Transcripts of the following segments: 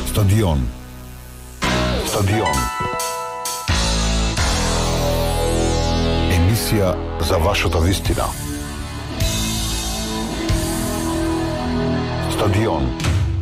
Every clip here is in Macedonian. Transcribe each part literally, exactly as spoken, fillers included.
Стадион. Стадион. Емисија за вашата вистина. Стадион.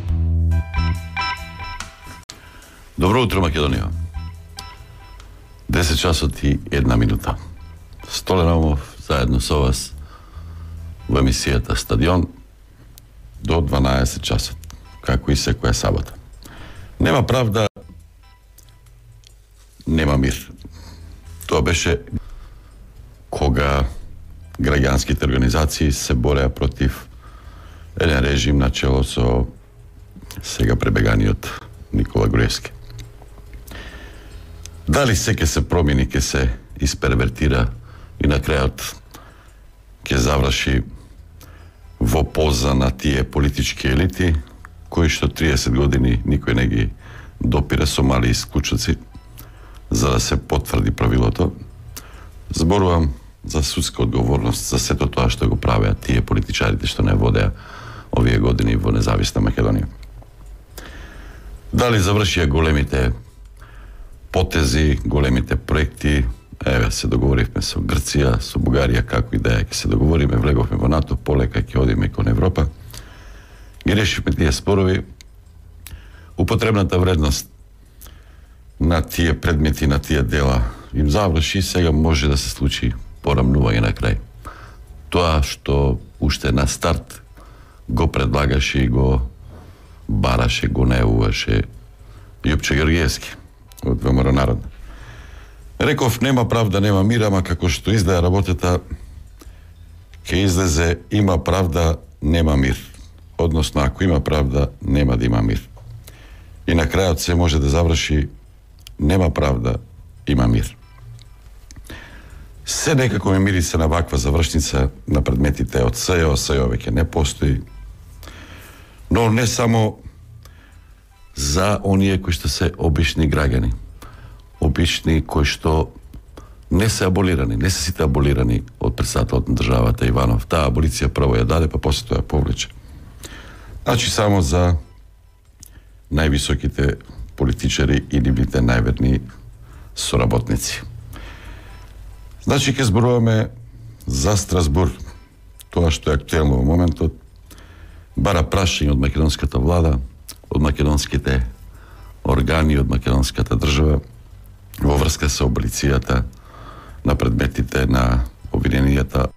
Добро утро, Македонија. десет часот и една минута. Столен Омов заедно со вас во емисијата Стадион до дванаесет часот, како и секоја сабота. Нема правда, нема мир. Тоа беше кога граѓанските организации се бореа против еден режим на чело со сега пребеганиот Никола Груевски. Дали се ке се промени, ке се испервертира и на крајот ке заврши во полза на тие политички елити кои што триесет години никој не ги допира со мали исклучоци за да се потврди правилото. Зборувам за судска одговорност за сето тоа што го правеа тие политичарите што не водеа овие години во независна Македонија. Дали завршија големите потези, големите проекти, еве се договоривме со Грција, со Бугарија, како и да е, ќе се договориме, влеговме во НАТО, полека ќе одиме кон Европа. Ги решивме тие спорови. Употребната вредност на тие предмети, на тие дела им заврши, сега може да се случи порамнување на крај. Тоа што уште на старт го предлагаше и го бараше, го најавуваше Јупче Георгиевски од ВМРО Народна. Реков, нема правда, нема мир, ама како што издаја работата, ке излезе има правда, нема мир. Односно, ако има правда, нема да има мир. И на крајот се може да заврши нема правда, има мир. Се некако ми мирисе на ваква завршница на предметите од СЈО, СЈО веќе не постои, но не само за оние кои што се обични граѓани, обични кои што не се аболирани, не се сите аболирани од председателот на државата Иванов. Таа аболиција прво ја даде, па после тоа ја повлече. Значи само за највисоките политичари и нивните најверни соработници. Значи ке зборуваме за Страсбур, тоа што е актуелно во моментот, бара прашање од македонската влада, од македонските органи, од македонската држава во врска со аболицијата на предметите на обвиненијата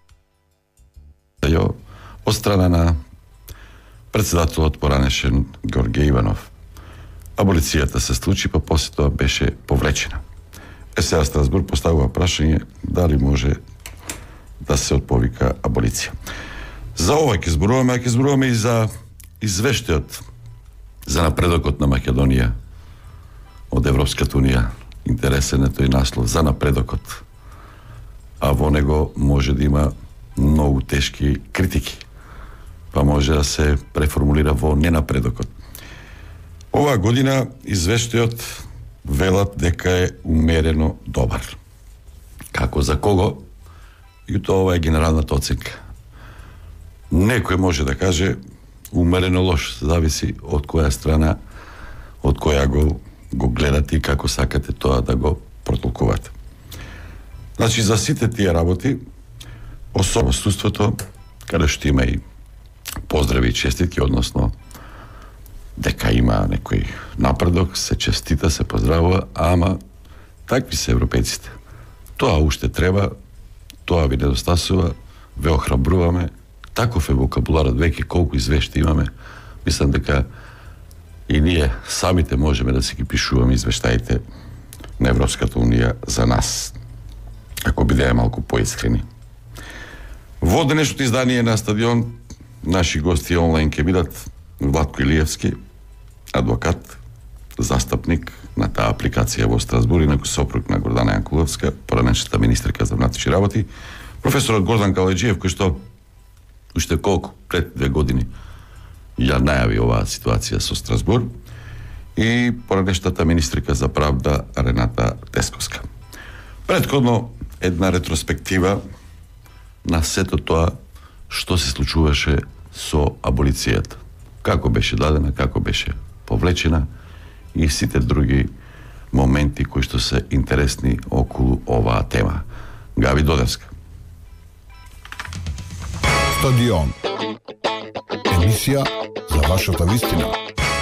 од страна на председателот поранешен Георгиј Иванов. Аболицијата се случи, па после тоа беше повлечена. Е сега Страсбур поставува прашање дали може да се отповика аболиција. За ова ќе зборуваме, а ќе зборуваме и за извештајот за напредокот на Македонија од Европската унија. Интересен е тој наслов, за напредокот. А во него може да има многу тешки критики. Па може да се преформулира во ненапредокот. Оваа година извештајот велат дека е умерено добар. Како за кого? И тоа ова е генералната оценка. Некој може да каже умерено лош, зависи од која страна, од која го, го гледате и како сакате тоа да го протолкувате. Значи, за сите тие работи, особено суството, каде што има и поздрави и честитки, односно дека има некој напредок, се честита, се поздравува, ама такви се европејците. Тоа уште треба, тоа ви недостасува, ве охрабруваме, таков е вокабуларот, веќе колку извешти имаме, мислам дека и ние самите можеме да си ги пишуваме извештаите на Европската унија за нас, ако бидеме малку поискрени. Во денешното издание на Стадион, наши гости онлайн ќе бидат Владко Илиевски, адвокат, застапник на таа апликација во Страсбур, инаку сопруг на Гордана Јанкуловска, поранешната министерка за внатрешни работи, професорот Гордан Калајџиев, кој што уште колку пред две години ја најави оваа ситуација со Страсбур, и поранешната министерка за правда Рената Тесковска. Предходно една ретроспектива на сето тоа што се случуваше со аболицијата. Како беше дадена, како беше повлечена и сите други моменти кои што се интересни околу оваа тема. Габи Додевска. Стадион. Емисија за вашата вистина.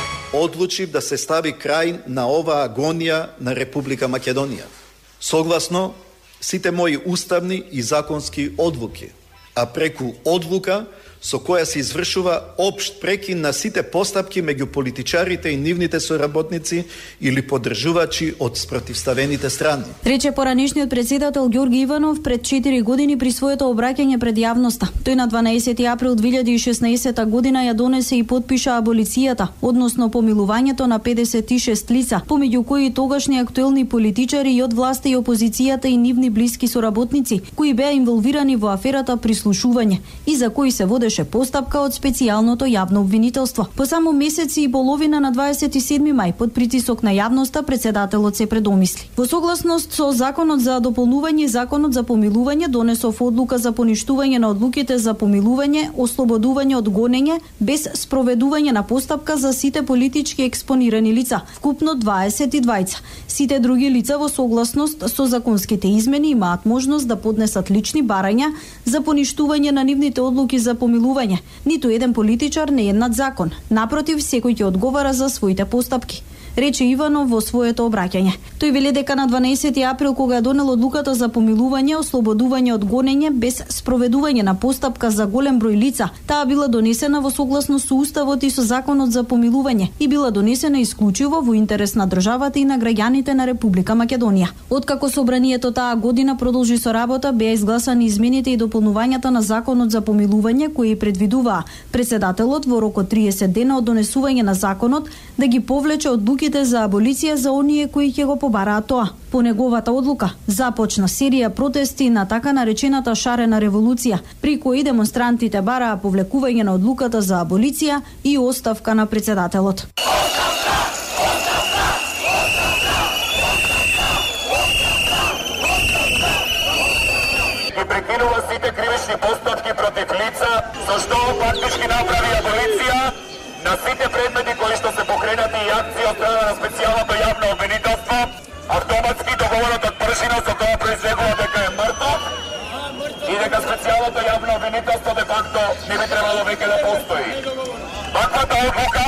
Одлучив да се стави крај на оваа агонија на Република Македонија. Согласно сите мои уставни и законски одлуки, а преку одлука со која се извршува општ прекин на сите постапки меѓу политичарите и нивните соработници или поддржувачи од спротивставените страни. Рече поранешниот председател Ѓорги Иванов пред четири години при своето обраќање пред јавноста. Тој на дванаесети април две илјади и шеснаесета година ја донесе и подпиша аболицијата, односно помилувањето на педесет и шест лица, помеѓу кои тогашни актуелни политичари и од власта и опозицијата и нивни блиски соработници, кои беа инволвирани во аферата прислушување и за кои се воде постапка од специјалното јавно обвинителство. По само месеци и половина на дваесет и седми мај, под притисок на јавноста, председателот се предомисли. Во согласност со Законот за дополнување и Законот за помилување, донесов одлука за поништување на одлуките за помилување, ослободување од гонење, без спроведување на постапка за сите политички експонирани лица, вкупно дваесет и двајца. Сите други лица во согласност со законските измени имаат можност да поднесат лични барања за поништување на нивните одлуки за помилување. Ниту еден политичар не е над закон. Напротив, секој ќе одговара за своите постапки, рече Иванов во своето обраќање. Тој вели дека на дванаесети април, кога ја донел одлуката за помилување, ослободување од гонење без спроведување на постапка за голем број лица, таа била донесена во согласност со Уставот и со Законот за помилување и била донесена исклучиво во интерес на државата и на граѓаните на Република Македонија. Откако собранието таа година продолжи со работа, беа изгласани измените и дополнувањата на Законот за помилување, кои предвидуваа председателот во рок од триесет дена од донесување на законот да ги повлече одлуките за аболиција за оние кои ќе го побараат тоа. По неговата одлука започна серија протести на така наречената шарена револуција, при кои демонстрантите бараа повлекување на одлуката за аболиција и оставка на председателот. Ги прекинува сите кривични постапки против лица, зашто фактички направи аболиција на сите предмети кои што се покренати и акции од страна на специјалното јавно обвинителство. Автоматски договорот од пршина со тоа произлегува дека е мртов и дека специјалното јавно обвинителство де факто не би требало веќе да постои. Ваквата одлука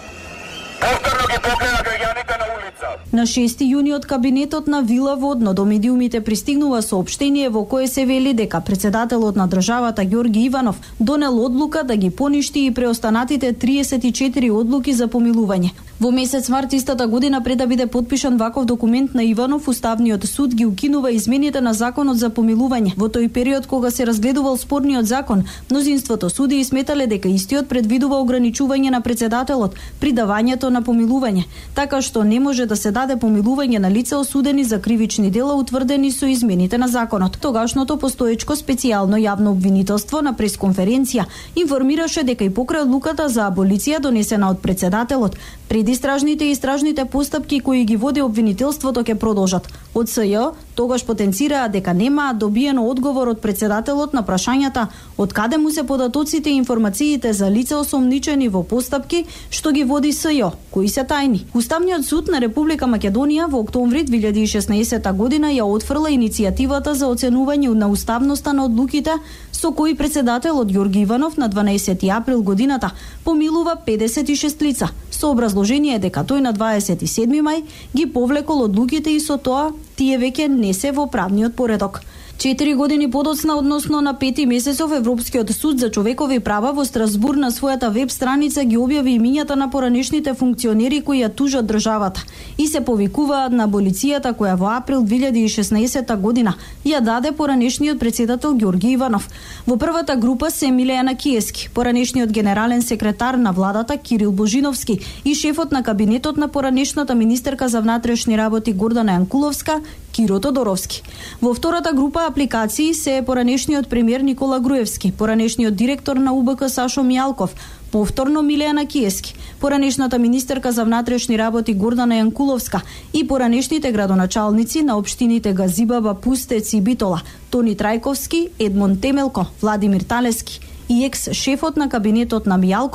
повторно ги покрена граѓаните на улица. На шести јуни од кабинетот на Вила Водно до медиумите пристигнува соопштение во кое се вели дека председателот на државата Ѓорги Иванов донел одлука да ги поништи и преостанатите триесет и четири одлуки за помилување. Во месец март истата година, пред да биде подпишан ваков документ на Иванов, Уставниот суд ги укинува измените на Законот за помилување. Во тој период кога се разгледувал спорниот закон, мнозинството судии сметале дека истиот предвидува ограничување на председателот при давањето на помилување, така што не може да се даде помилување на лица осудени за кривични дела утврдени со измените на законот. Тогашното постоечко специјално јавно обвинителство на пресконференција информираше дека и покрај одлуката за аболиција донесена од председателот, предистражните и истражните постапки кои ги води обвинителството ќе продолжат. Од СЈ тогаш потенцираа дека нема добиено одговор од председателот на прашањата од каде му се податоците и информациите за лица осомничени во постапки што ги води СЈ, кои се тајни. Уставниот суд на Република Македонија во октомври две илјади и шеснаесета година ја отфрла иницијативата за оценување на уставноста на одлуките со кои председателот Ѓорги Иванов на дванаесети април годината помилува педесет и шест лица, со образложение дека тој на дваесет и седми мај ги повлекол одлуките и со тоа тие веќе не се во правниот поредок. Четири години подоцна, односно на пети месецов, Европскиот суд за човекови права во Страсбур на својата веб страница ги објави имињата на поранешните функционери кои ја тужат државата и се повикуваат на аболицијата која во април две илјади и шеснаесета година ја даде поранешниот председател Ѓорги Иванов. Во првата група се Милејана Киески, поранешниот генерален секретар на владата Кирил Божиновски и шефот на кабинетот на поранешната министерка за внатрешни работи Гордана Јанкуловска, Киро Тодоровски. Во втората група апликации се поранешниот премиер Никола Груевски, поранешниот директор на У Б К Сашо Мијалков, повторно Милејана Киески, поранешната министерка за внатрешни работи Гордана Јанкуловска и поранешните градоначалници на општините Газибаба, Пустец и Битола, Тони Трајковски, Едмон Темелко, Владимир Талески и екс-шефот на кабинетот на Мијалков,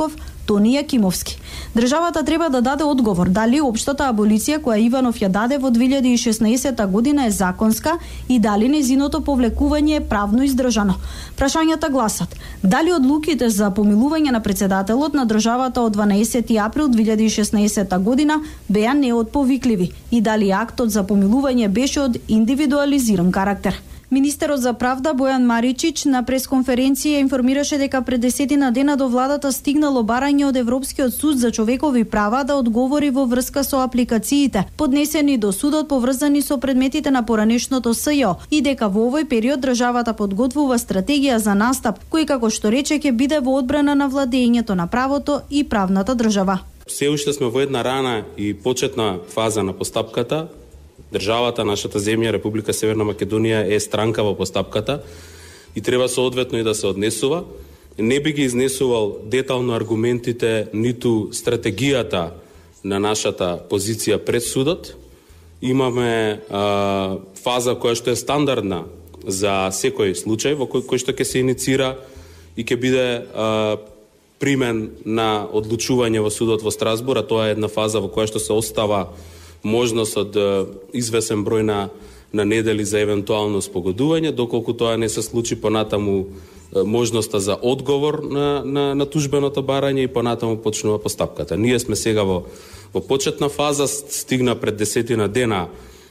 Тони Јакимовски. Државата треба да даде одговор дали општата аболиција која Иванов ја даде во две илјади и шеснаесетта година е законска и дали нејзиното повлекување е правно издржано. Прашањата гласат: дали одлуките за помилување на председателот на државата од дванаесети април две илјади и шеснаесетта година беа неотповикливи и дали актот за помилување беше од индивидуализиран карактер. Министерот за правда Бојан Маричич на пресконференција информираше дека пред десетина дена до владата стигнало барање од Европскиот суд за човекови права да одговори во врска со апликациите поднесени до судот поврзани со предметите на поранешното СЈО и дека во овој период државата подготвува стратегија за настап кој, како што рече, ќе биде во одбрана на владењето на правото и правната држава. Се уште сме во една рана и почетна фаза на постапката. Државата, нашата земја, Република Северна Македонија е странка во постапката и треба соодветно и да се однесува. Не би ги изнесувал детално аргументите, ниту стратегијата на нашата позиција пред судот. Имаме а, фаза која што е стандардна за секој случај во кој, кој што ќе се иницира и ќе биде а, примен на одлучување во судот во Страсбур, а тоа е една фаза во која што се остава можност од извесен број на, на недели за евентуално спогодување, доколку тоа не се случи понатаму можноста за одговор на, на, на тужбеното барање и понатаму почнува постапката. Ние сме сега во, во почетна фаза, стигна пред десетина дена,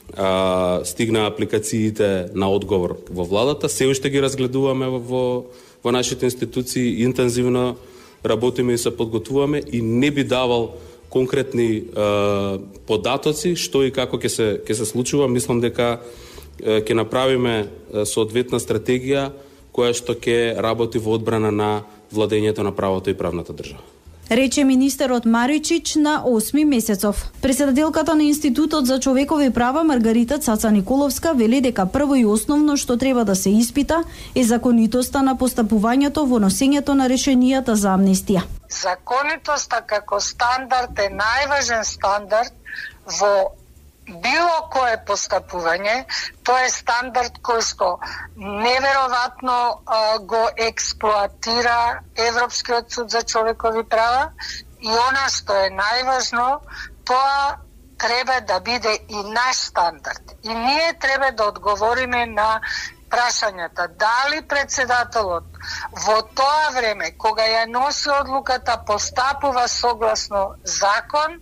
а, стигна апликациите на одговор во владата, се уште ги разгледуваме во, во нашите институции, интензивно работиме и се подготвуваме и не би давал конкретни е, податоци што и како ќе се ќе се случува. Мислам дека е, ќе направиме е, соодветна стратегија која што ќе работи во одбрана на владењето на правото и правната држава. Рече министерот Маричич на осми месецов. Председателката на Институтот за човекови права Маргарита Цаца Николовска вели дека прво и основно што треба да се испита е законитоста на постапувањето во носењето на решенијата за амнестија. Законитоста како стандард е најважен стандард во било кое постапување. Тоа е стандард кој што неверојатно а, го експлоатира Европскиот суд за човекови права и она што е најважно, тоа треба да биде и наш стандард. И ние треба да одговориме на прашањата дали председателот во тоа време кога ја носи одлуката постапува согласно закон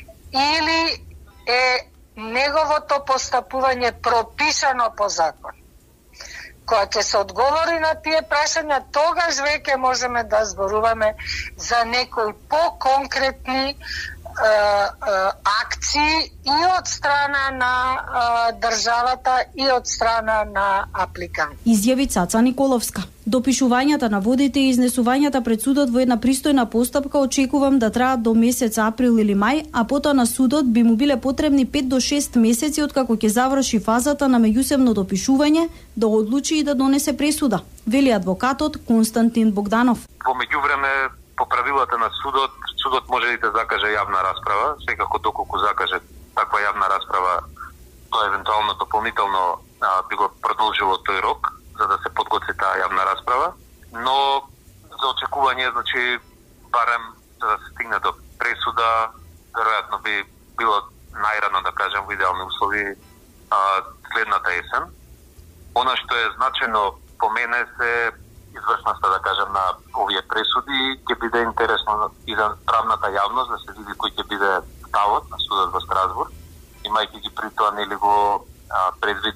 или е неговото постапување пропишано по закон. Кога ќе се одговори на тие прашања, тогаш веќе можеме да зборуваме за некои поконкретни Uh, uh, акции и од страна на uh, државата и од страна на апликант. Изјави Цаца Николовска. Допишувањата на водите и изнесувањата пред судот во една пристојна постапка очекувам да траат до месец април или мај, а потоа на судот би му биле потребни пет до шест месеци откако ќе заврши фазата на меѓусебно допишување, да одлучи и да донесе пресуда, вели адвокатот Константин Богданов. Во меѓувреме по правилата на судот, судот може да закаже јавна расправа, секако доколку закаже таква јавна расправа, тоа евентуално дополнително а, би го продолжило тој рок за да се подготви таа јавна расправа, но за очекување, значи, барем за да се стигне до пресуда, веројатно би било најрано, да кажем, во идеални услови а, следната есен. Она што е значено по мене се извршноста, да кажем, на овие пресуди, ќе биде интересно и за правната јавност да се види кој ќе биде ставот на судот во Страсбур, имајќи ги при тоа нели го а, предвид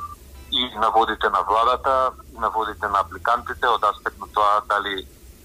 и наводите на владата, и наводите на апликантите од аспект на тоа дали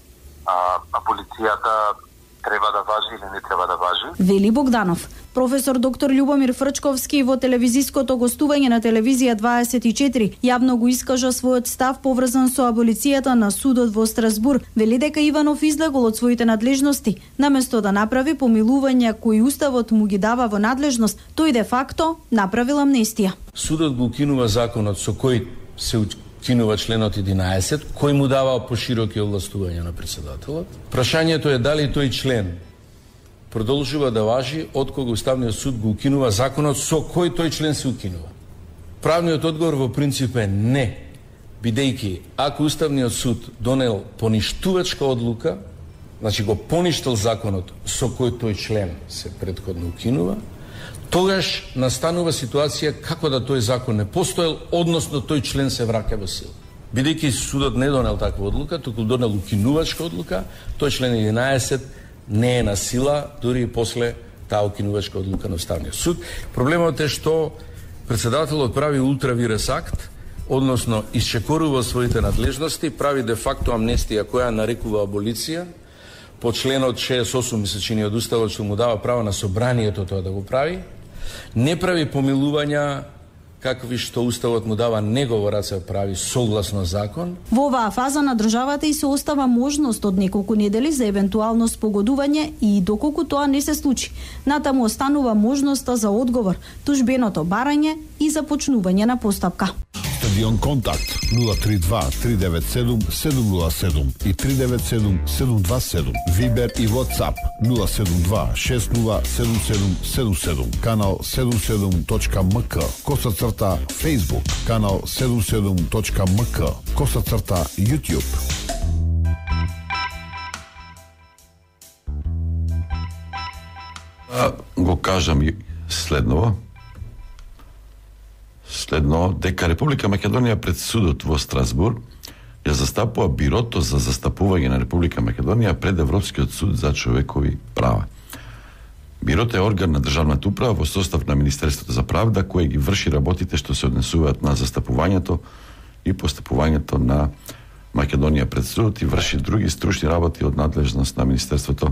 а, аболицијата треба да важи или не треба да важи. Вели Богданов. Професор доктор Љубомир Фрчковски во телевизиското гостување на телевизија дваесет и четири јавно го искажа својот став поврзан со аболицијата на судот во Страсбур. Вели дека Иванов излегол од своите надлежности, наместо да направи помилувања кои уставот му ги дава во надлежност, тој де факто направил амнестија. Судот го укинува законот со кој се кинува членот единаесет, кој му дава пошироки овластувања на председателот. Прашањето е дали тој член продолжува да важи откога Уставниот суд го укинува законот со кој тој член се укинува. Правниот одговор во принцип е не, бидејќи ако Уставниот суд донел поништувачка одлука, значи го поништил законот со кој тој член се претходно укинува, тогаш настанува ситуација како да тој закон не постоел, односно тој член се враќа во сила. Бидејќи судот не донел таква одлука, туку донел укинувачка одлука, тој член единаесет не е на сила, дури и после таа укинувачка одлука на Уставниот суд. Проблемот е што председателот прави ултравирес акт, односно исчекорува своите надлежности, прави де факто амнестија која нарекува аболиција, по членот шеесет и осум, мисля, чини од Уставот, што му дава право на собранието тоа да го прави, не прави помилувања какви што Уставот му дава негово раце прави согласно закон. Во оваа фаза на државата и се остава можност од неколку недели за евентуално спогодување и доколку тоа не се случи, натаму останува можноста за одговор, тужбеното барање и започнување на постапка. Стадион Контакт нула три два три девет седум седум нула седум и три девет седум седум два седум. Вибер и WhatsApp нула седум два шест нула седум седум седум седум. Канал седум седум точка ем ка. Коса црта Facebook. Канал седум седум точка ем ка. Коса црта YouTube. А, го кажам и следново. Следно, дека Република Македонија пред судот во Страсбург ја застапува Бирото за застапување на Република Македонија пред Европскиот суд за човекови права. Бирото е орган на државната управа во состав на Министерството за правда, кој ги врши работите што се однесуваат на застапувањето и постапувањето на Македонија пред судот и врши други стручни работи од надлежност на Министерството.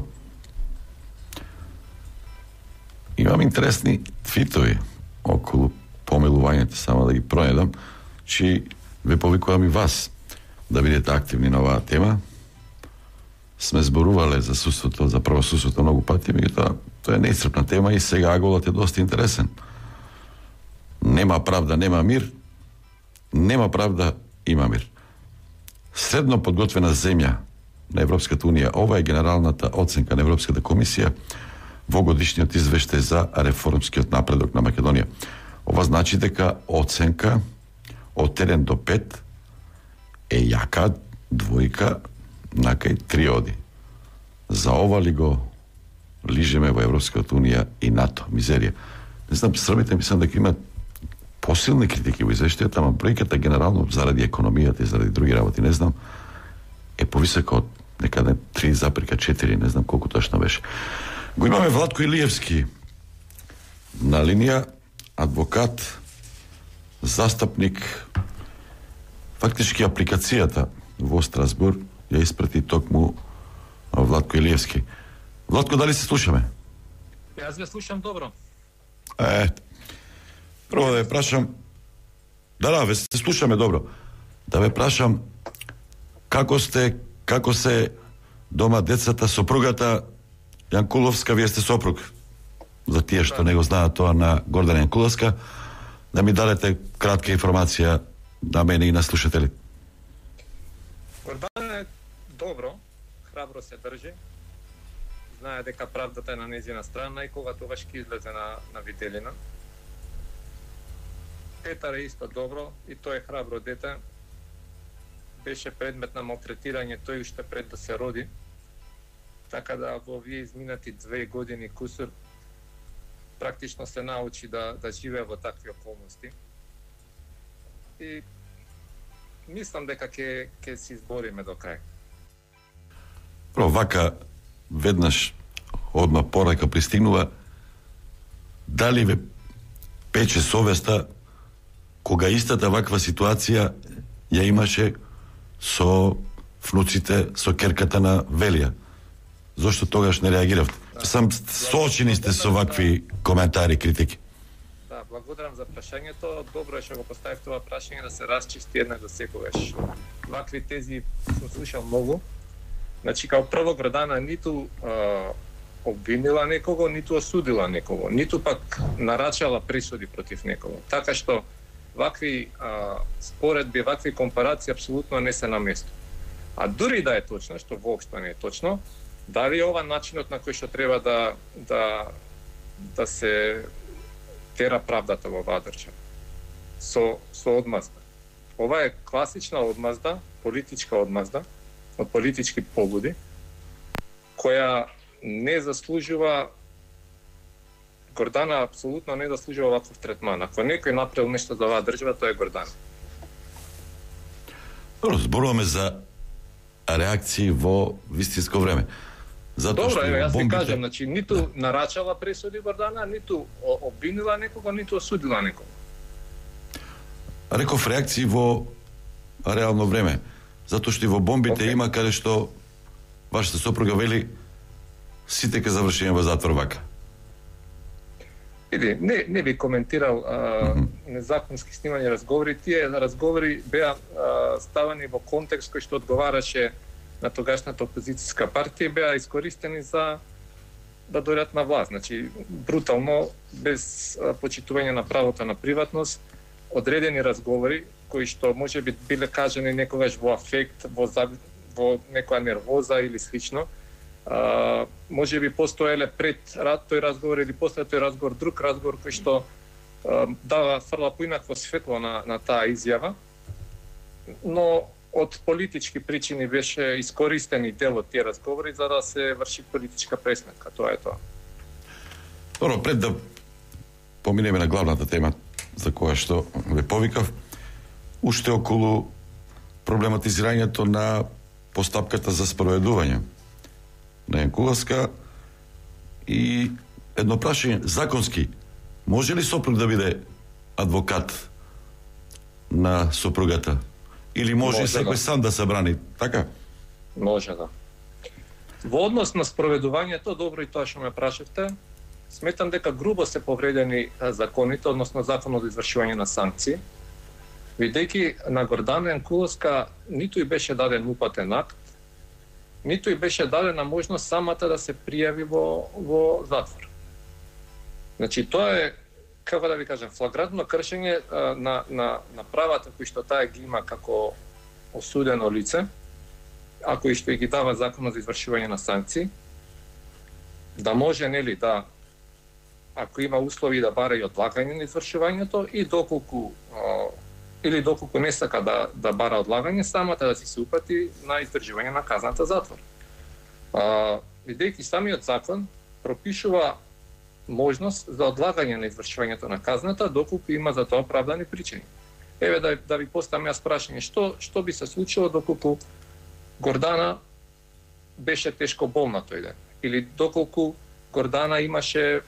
Имам интересни твитови околу помилувањето, само да ги проедам, че ве повикувам и вас да бидете активни на оваа тема. Сме зборувале за судството, за правосудството многу пати, меѓутоа тоа е неисцрпна тема и сега аголот е доста интересен. Нема правда, нема мир. Нема правда, има мир. Средно подготвена земја на Европската унија, ова е генералната оценка на Европската комисија во годишниот извештај за реформскиот напредок на Македонија. Ова значи дека оценка од еден до пет е јака, двојка, накај три оди. За ова ли го лижеме во Европската унија и НАТО? Мизерија. Не знам, србите мислам дека имат посилни критики во извештајот, ама бројката генерално заради економијата и заради други работи, не знам, е повисока од некаде три запирка четири, не знам колку точно беше. Го имаме Владко Илиевски на линија, адвокат, застапник. Фактички апликацијата во Страсбург ја испрати токму Владко Илиевски. Владко, дали се слушаме? Јас ве слушам добро. Е, прво да ве прашам, да, да, ве се слушаме добро. Да ве прашам, како сте, како се дома децата, сопругата Јанкуловска, вие сте сопруг? За тие што не го знаат тоа, на Гордана Јанкуловска, да ми дадете кратка информација на мене и на слушатели. Гордана е добро, храбро се држи, знае дека правдата е на нејзина страна и кога тогаш ќе излезе на, на виделина. Петар е исто добро и тој е храбро дете, беше предмет на малтретирање тој уште пред да се роди, така да во овие изминати две години кусур практично се научи да, да живее во такви околности. И мислам дека ќе ќе се избориме до крај. Про вака веднаш одма порака пристигнува, дали ве пече совеста кога истата ваква ситуација ја имаше со внуците, со керката на Велија? Зошто тогаш не реагиравте? Да, Сам соочени сте со вакви коментари, критики. Да, благодарам за прашањето. Добро е што го поставив тоа прашање да се расчисти еднаш за секогаш. Вакви тези сум слушал многу. Значи, као прво Гордана ниту а, обвинила некого, ниту осудила некого, ниту пак нарачала присуди против некого. Така што вакви а, споредби, вакви компарации апсолутно не се на место. А дури да е точно, што воопшто не е точно, дали ова начинот на кој што треба да да да се тера правдата во оваа држава со со одмазда. Ова е класична одмазда, политичка одмазда од политички побуди, која не заслужува, Гордана апсолутно не заслужува ваков третман. Ако некој направил нешто за оваа држава, тоа е Гордана. Зборуваме за реакции во вистинско време. Затоа Добро, што еве, јас ви бомбите... кажам, значи, ниту да. нарачала пресуди Гордана, ниту обвинила некого, ниту осудила некого. Реков реакции во реално време. Затоа што и во бомбите okay. има каде што вашата сопруга вели сите ке завршиме во затвор вака. Иди, не, не би коментирал а, mm-hmm. незаконски снимање разговори. Тие разговори беа а, ставани во контекст кој што одговараше на тогашната опозицијска партија, беа искористени за да дојдат на власт. Значи, брутално, без а, почитување на правото на приватност, одредени разговори, кои што може би биле кажани некогаш во афект, во, во некоја нервоза или слично, Uh, може би постоеле пред тој разговор или после тој разговор друг разговор кој што uh, дава фрла поинакво светло на, на таа изјава, но од политички причини беше искористени дел од тие разговори за да се врши политичка пресметка. Тоа е тоа. Добро, пред да поминеме на главната тема за која што ве повикав, уште околу проблематизирањето на постапката за спроведување на Јанкуловска и едно прашање законски, може ли сопруг да биде адвокат на сопругата или може, може секој да. сам да се брани, така? Може да. Во однос на спроведувањето, добро и тоа што ме прашавте, сметам дека грубо се повредени законите, односно законот за извршување на санкции, бидејќи на Гордана Јанкуловска ниту и беше даден упатен акт, ниту и беше дадена можност самата да се пријави во, во затвор. Значи, тоа е, како да ви кажем, флагрантно кршење а, на, на, на правата кои што таа ги има како осудено лице, а кои што ги дава законот за извршување на санкции, да може, нели, да, ако има услови да бара и одлагање на извршувањето и доколку а, или доколку не сака да, да бара одлагање, самата да си се упати на издржување на казната затвор. А, бидејќи самиот закон пропишува можност за одлагање на извршувањето на казната доколку има за тоа оправдани причини. Еве да, да ви поставам јас прашање, што, што би се случило доколку Гордана беше тешко болна тој ден? Или доколку Гордана имаше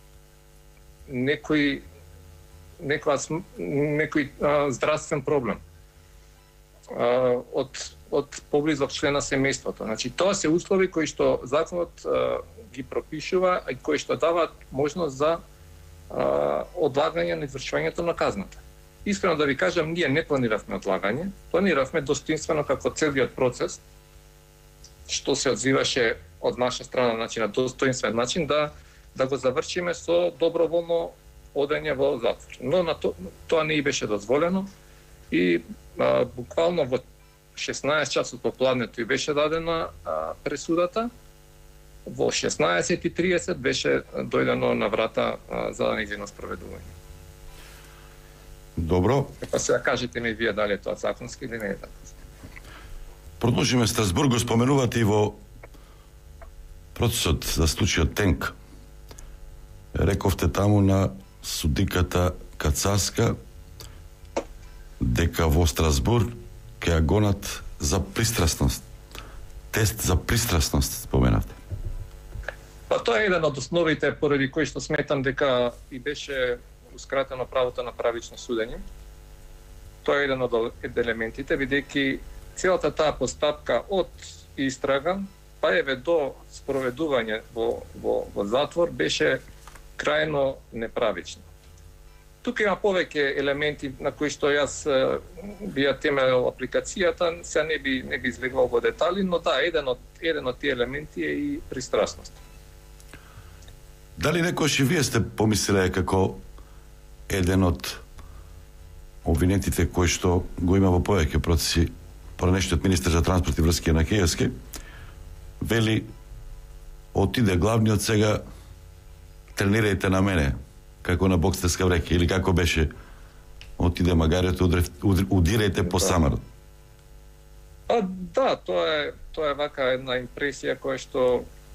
некој некоја некој а, здравствен проблем а, од од поблизок член на семејството. Значи тоа се услови кои што законот а, ги пропишува и кои што даваат можност за а, одлагање на извршувањето на казната. Искрено да ви кажам, ние не планиравме одлагање, планиравме достоинствено како целиот процес што се одзиваше од наша страна, значи на достоинствен начин да да го завршиме со доброволно одење во затвор. Но на то, тоа не и беше дозволено и а, буквално во шеснаесет часот попладне тој беше дадена а, пресудата. Во шеснаесет и триесет беше дојдено на врата а, за нејзино спроведување. Добро. Па сега кажете ми вие дали е тоа законски или не е така. Продолжиме Страсбург, го споменувате и во процесот за случајот Тенк. Рековте таму на судиката Кацарска дека во Страсбург ќе ја гонат за пристрасност. Тест за пристрасност споменавте. Па тоа е еден од основите поради кои што сметам дека и беше ускратено правото на правично судење. Тоа е еден од елементите, бидејќи целата таа постапка од истрага па еве до спроведување во, во, во затвор беше крајно неправично. Тука има повеќе елементи на кои што јас би ја темелел апликацијата, се не би не би излегувал во детали, но да, еден од еден од тие елементи е и пристрасност. Дали некојаш и вие сте помислиле како еден од обвинетите кои што го има во повеќе процеси поранешниот министер за транспорт и врски на Кејовски, вели отиде главниот сега тренирајте на мене, како на бокстерска вреќа, или како беше, отиде магариот, удирајте по самарот. А, да, тоа е, тоа е вака една импресија која што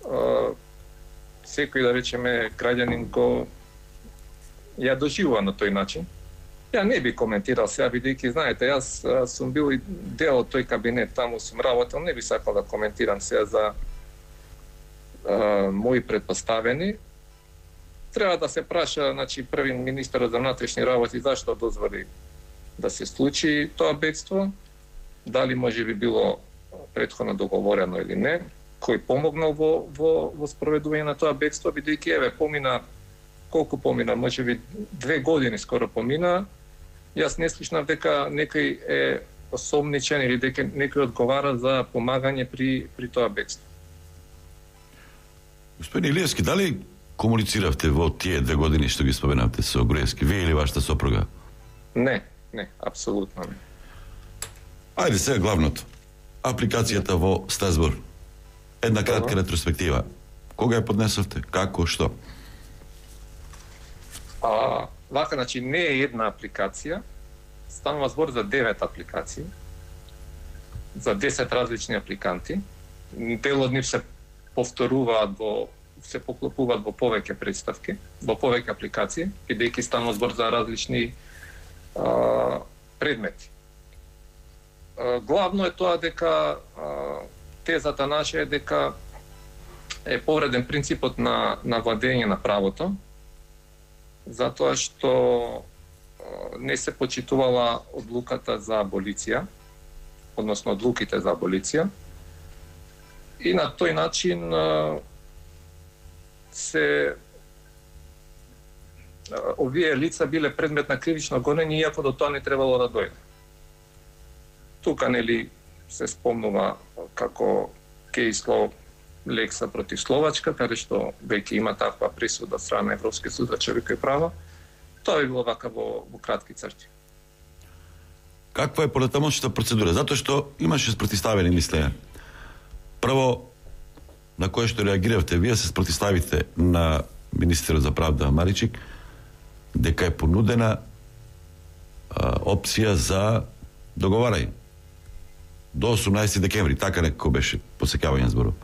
секој, да речеме, граѓанин го ја доживува на тој начин. Ја не би коментирал сега, бидејќи, знаете, јас сум бил и дел од тој кабинет, таму сум работел, не би сакал да коментирам сега за а, мои предпоставени. Треба да се праша, значи, први министерот за внатрешни работи зашто дозволи да се случи тоа бедство, дали може би било претходно договорено или не, кој помогнал во, во, во спроведување на тоа бедство, бидејќи, еве, помина, колку помина, може би две години скоро помина, јас не слушнав дека некој е осомничен или дека некој одговара за помагање при, при тоа бедство. Господин Илиевски, дали комунициравте во тие две години што ги споменавте со Груевски, вие или вашата сопруга? Не, не, апсолутно не. Ајде сега главното. Апликацијата во Страсбур. Една кратка ретроспектива. Кога ја поднесовте? Како? Што? А, вака, значи, не е една апликација, станува збор за девет апликации, за десет различни апликанти. Дел од нив се повторуваат во, се поклопуваат во повеќе представки, во повеќе апликации, бидејќи станува збор за различни а, предмети. А, главно е тоа дека а, тезата наша е дека е повреден принципот на, на владење на правото, затоа што не се почитувала одлуката за аболиција, односно одлуките за аболиција, и на тој начин се овие лица биле предмет на кривично гонење, иако до тоа не требало да дојде. Тука, нели, се спомнува како кейсло Лекса против Словачка, каде што веќе има таква присуда од страна на Европскиот суд за човекови права. Тоа би било вака во, во кратки црти. Каква е понатамошната процедура? Затоа што имаше спротивставени мислења. Прво, на кое што реагиравте, вие се спротивставите на министерот за правда Маричик, дека е понудена а, опција за договарање до осумнаесети декември, така некако беше посеќавање зборот.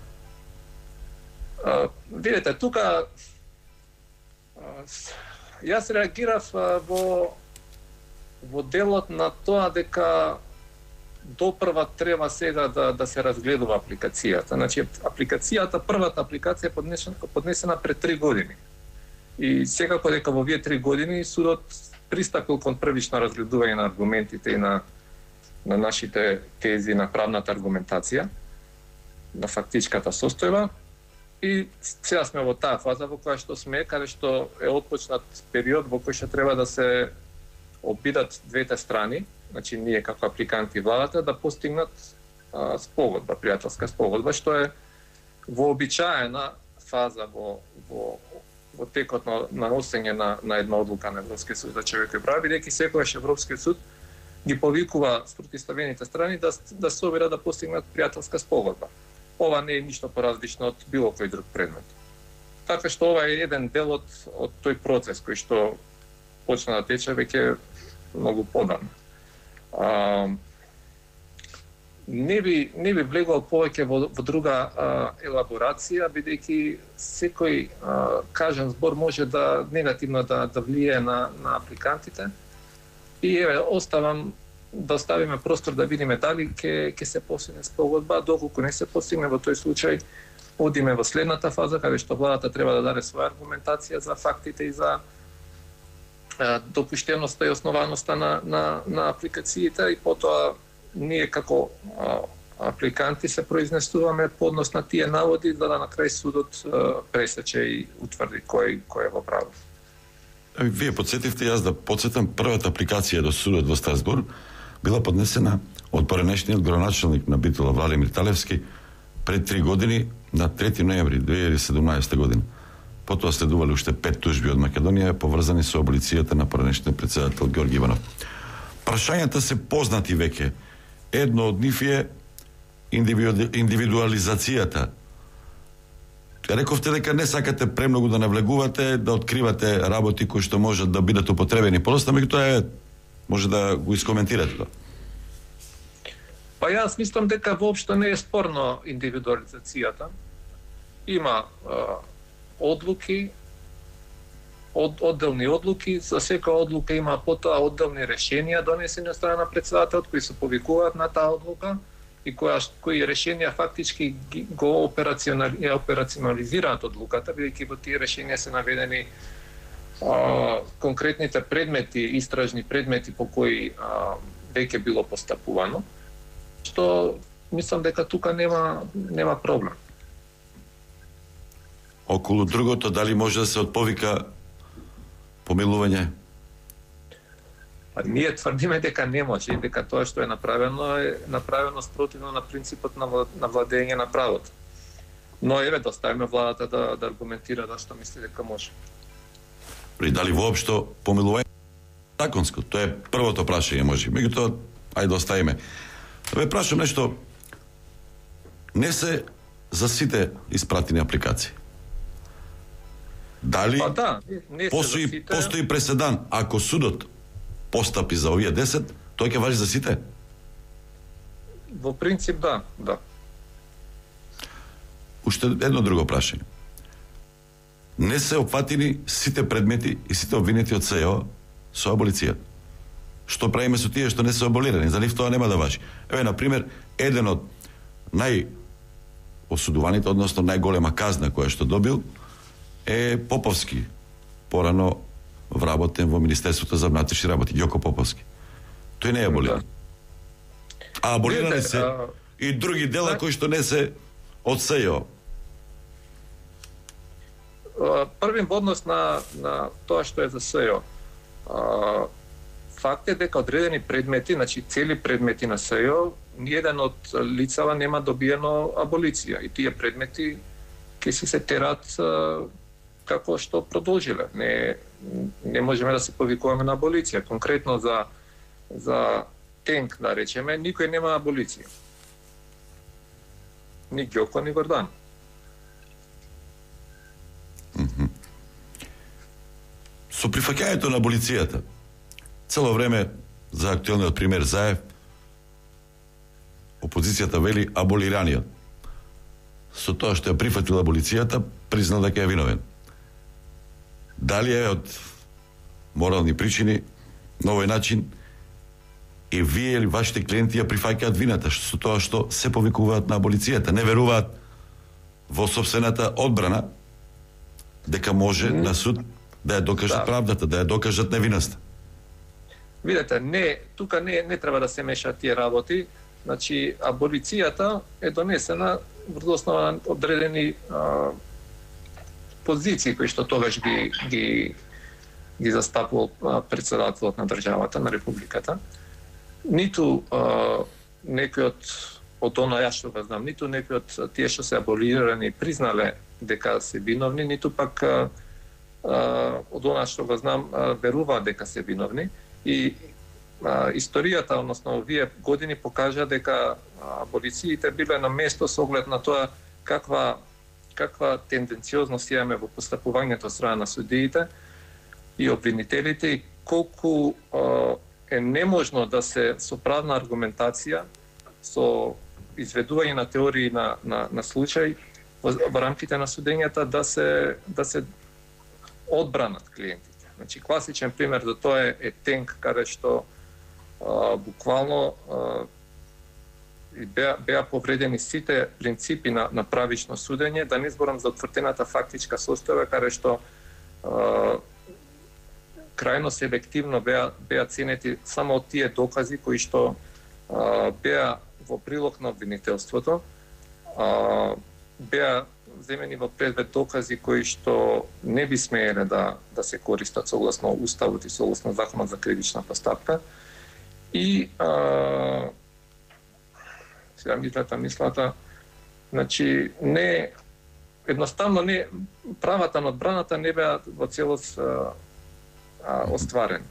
Uh, видете, тука uh, јас реагирав uh, во во делот на тоа дека допрва треба сега да, да се разгледува апликацијата. Значи, апликацијата, првата апликација е поднесена, поднесена пред три години. И секако дека во овие три години судот пристапил кон првично разгледување на аргументите и на, на нашите тези, на правната аргументација, на фактичката состојба. И сега сме во таа фаза во која што сме, каде што е отпочнат период во кој што треба да се обидат двете страни, значи ние како апликанти и владата, да постигнат а, спогодба, пријателска спогодба, што е вообичаена фаза во, во, во текот на, на носење на, на една одлука на Европскиот суд за човекови права, бидејќи секогаш Европскиот суд ги повикува спротивставените страни да, да се обидат да постигнат пријателска спогодба. Ова не е ништо поразлично од било кој друг предмет. Така што ова е еден дел од, од тој процес кој што почна да тече веќе многу подавно. А, не би не би влегол повеќе во, во друга а, елаборација, бидејќи секој а, кажан збор може да негативно да, да влие на, на апликантите. И еве, оставам да оставиме простор да видиме дали ќе ќе се постигне спогодба, доколку не се постигне, во тој случај одиме во следната фаза, каде што владата треба да даде своја аргументација за фактите и за е, допуштеноста и основаноста на, на, на апликациите, и потоа ние како а, апликанти се произнесуваме по однос на тие наводи, за да на крај судот а, пресече и утврди кој кој е во право. Вие подсетивте, јас да подсетам, првата апликација до судот во Страсбург била поднесена од поранешниот градоначелник на Битола Владимир Талевски пред три години на трети ноември две илјади и седумнаесета година. Потоа следувале уште пет тужби од Македонија поврзани со аболицијата на поранешниот претседател Ѓорги Иванов. Прашањата се познати веќе. Едно од нив е индивидуализацијата. Рековте дека не сакате премногу да навлегувате, да откривате работи кои што можат да бидат употребени. Просто меѓутоа е може да го искоментирате тоа. Па јас мислам дека воопшто не е спорно индивидуализацијата. има а, одлуки, од, одделни одлуки, за сека одлука има потоа одделни решенија донесени од страна на председателот кои се повикуваат на таа одлука и кои, кои решенија фактички го операционали, операционализираат одлуката, бидејќи во тие решенија се наведени а, конкретните предмети, истражни предмети по кои а, веќе било постапувано, што мислам дека тука нема нема проблем. Околу другото, дали може да се отповика помилување? А ние тврдиме дека не може и дека тоа што е направено е направено спротивно на принципот на, на владење на правото. Но еве да оставиме владата да, да аргументира да што мисли дека може. При дали воопшто помилување законско? Тоа е првото прашање може. Меѓутоа, ајде да оставиме. Да ве прашам нешто. Не се за сите испратени апликации. Дали па да, не постои, се за сите... постои преседан, ако судот постапи за овие десет, тој ќе важи за сите? Во принцип да, да. Уште едно друго прашање. Не се опфатени сите предмети и сите обвинети од СЕО со аболицијата. Што правиме со тие што не се аболирани? За нив тоа нема да важи. Еве, например, еден од најосудуваните, односно најголема казна која што добил, е Поповски, порано вработен во Министерството за внатрешни работи, Ѓоко Поповски. Тој не е аболиран. Да. А аболирани се а... и други дела да. Кои што не се од СЕО. Првим во однос на, на тоа што е за СЕО. А, факт е дека одредени предмети, значи цели предмети на СЕО, ниеден од лицава нема добиено аболиција и тие предмети ќе си се терат како што продолжиле. Не не можеме да се повикуваме на аболиција. Конкретно за за Тенк, да речеме, никој нема аболиција. Ни Ѓоко, ни Гордан. Mm-hmm. Со прифаќањето на аболицијата, цело време за актуелниот пример Заев, опозицијата вели аболираниот. Со тоа што ја прифатила аболицијата, признал дека е виновен. Дали е од морални причини, на овој начин, и вие или вашите клиенти ја прифаќаат вината со тоа што се повикуваат на аболицијата, не веруваат во собствената одбрана дека може mm. на суд да ја докажат да. правдата, да ја докажат невиноста. Видете, не, тука не не треба да се мешаат тие работи. Значи, аболицијата е донесена врз основа на одредени а, позиции кои што тогаш ги ги ги застапувал председателот на државата, на републиката. Ниту а, некој од од она ја што го знам, ниту некој од тие што се аболирани признале дека се виновни, ниту пак а, а, од она што го знам а, веруваат дека се виновни. И а, историјата, односно овие години покажа дека аболициите биле на место со оглед на тоа каква каква тенденциозност имаме во постапувањето од страна на судиите и обвинителите и колку а, е неможно да се со правна аргументација, со изведување на теории на, на, на случај во, во рамките на судењата да се да се одбранат клиентите. Значи класичен пример за тоа е, е Тенк, каде што а, буквално а, беа, беа повредени сите принципи на, на правично судење, да не зборам за утврдената фактичка состојба, каде што а, крајно селективно беа, беа ценети само од тие докази кои што а, беа во прилог на обвинителството, а, беа земени во предвид докази кои што не би смееле да, да се користат согласно Уставот и согласно Законот за кривична постапка. И а, сега ми излета мислата, значи не едноставно не правата на одбраната не беа во целост а, а, остварени.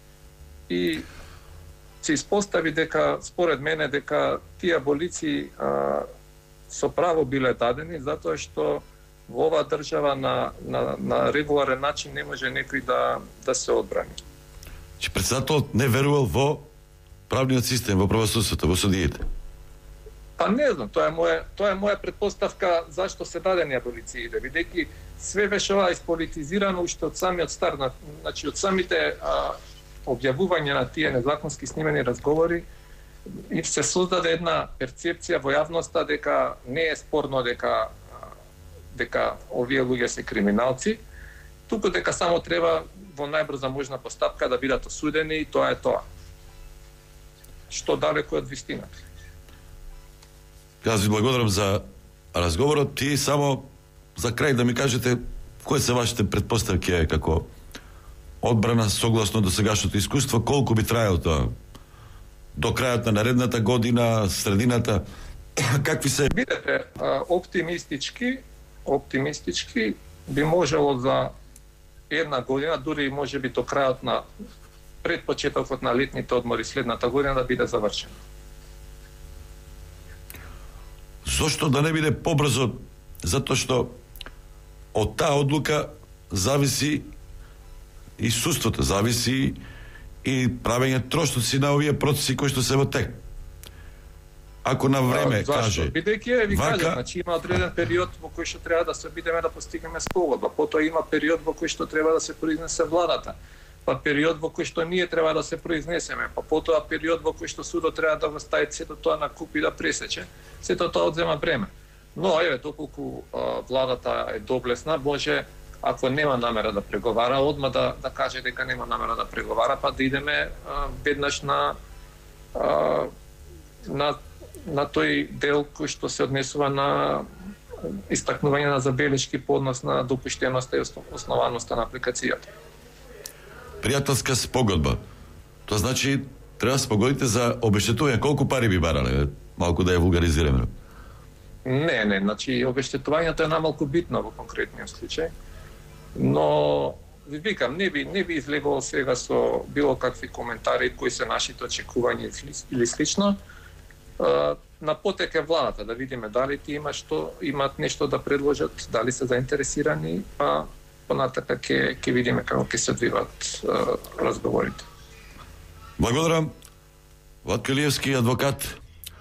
И се испостави дека според мене дека тие аболиции а, со право биле дадени затоа што во оваа држава на на на регуларен начин не може некој да да се одбрани. Че председателот не верувал во правниот систем, во правосудството, во судиите. Па не знам, тоа е моја тоа е моја претпоставка зашто се даде аболициите, бидејќи све беше ова ispolitizirано уште од самиот старт, значи од самите а, објавување на тие незаконски снимени разговори и се создаде една перцепција во јавноста дека не е спорно дека дека овие луѓе се криминалци, туку дека само треба во најбрза можна постапка да бидат осудени и тоа е тоа. Што далеко од вистината. Јас ви благодарам за разговорот. Ти само за крај да ми кажете кои се вашите претпоставки како одбрана согласно до сегашното искуство, колку би трајало тоа? До крајот на наредната година, средината, какви се? Бидете оптимистички, оптимистички би можело за една година, дури може би до крајот на пред почетокот на летните одмори следната година да биде завршено. Зошто да не биде побрзо? Затоа што од таа одлука зависи и суството, зависи и правење троштоци на овие процеси кои што се во тек. Ако на време а, каже... Бидејќи ви вака... кажа, значи има одреден период во кој што треба да се обидеме да постигнеме спогодба, потоа има период во кој што треба да се произнесе владата, па период во кој што ние треба да се произнесеме, па потоа период во кој што судот треба да го стави сето тоа на куп и да пресече. Сето тоа одзема време. Но еве доколку а, владата е доблесна, може ако нема намера да преговара, одма да да каже дека нема намера да преговара, па да идеме а, веднаш на а, на на тој дел кој што се однесува на истакнување на забелешки по однос на допуштеноста и основаноста на апликацијата. Пријателска спогодба. Тоа значи треба да спогодите за обештетување. Колку пари би барале? Малку да ја вулгаризираме. Не, не, значи обештетувањето е намалку битно во конкретниот случај. Но ви викам, не би не би излегувал сега со било какви коментари кои се нашите очекувања или слично. На потек е владата да видиме дали ти има што имат нешто да предложат, дали се заинтересирани, па понатака ќе ќе видиме како ќе се одвиваат разговорите. Благодарам. Владко Илиевски, адвокат,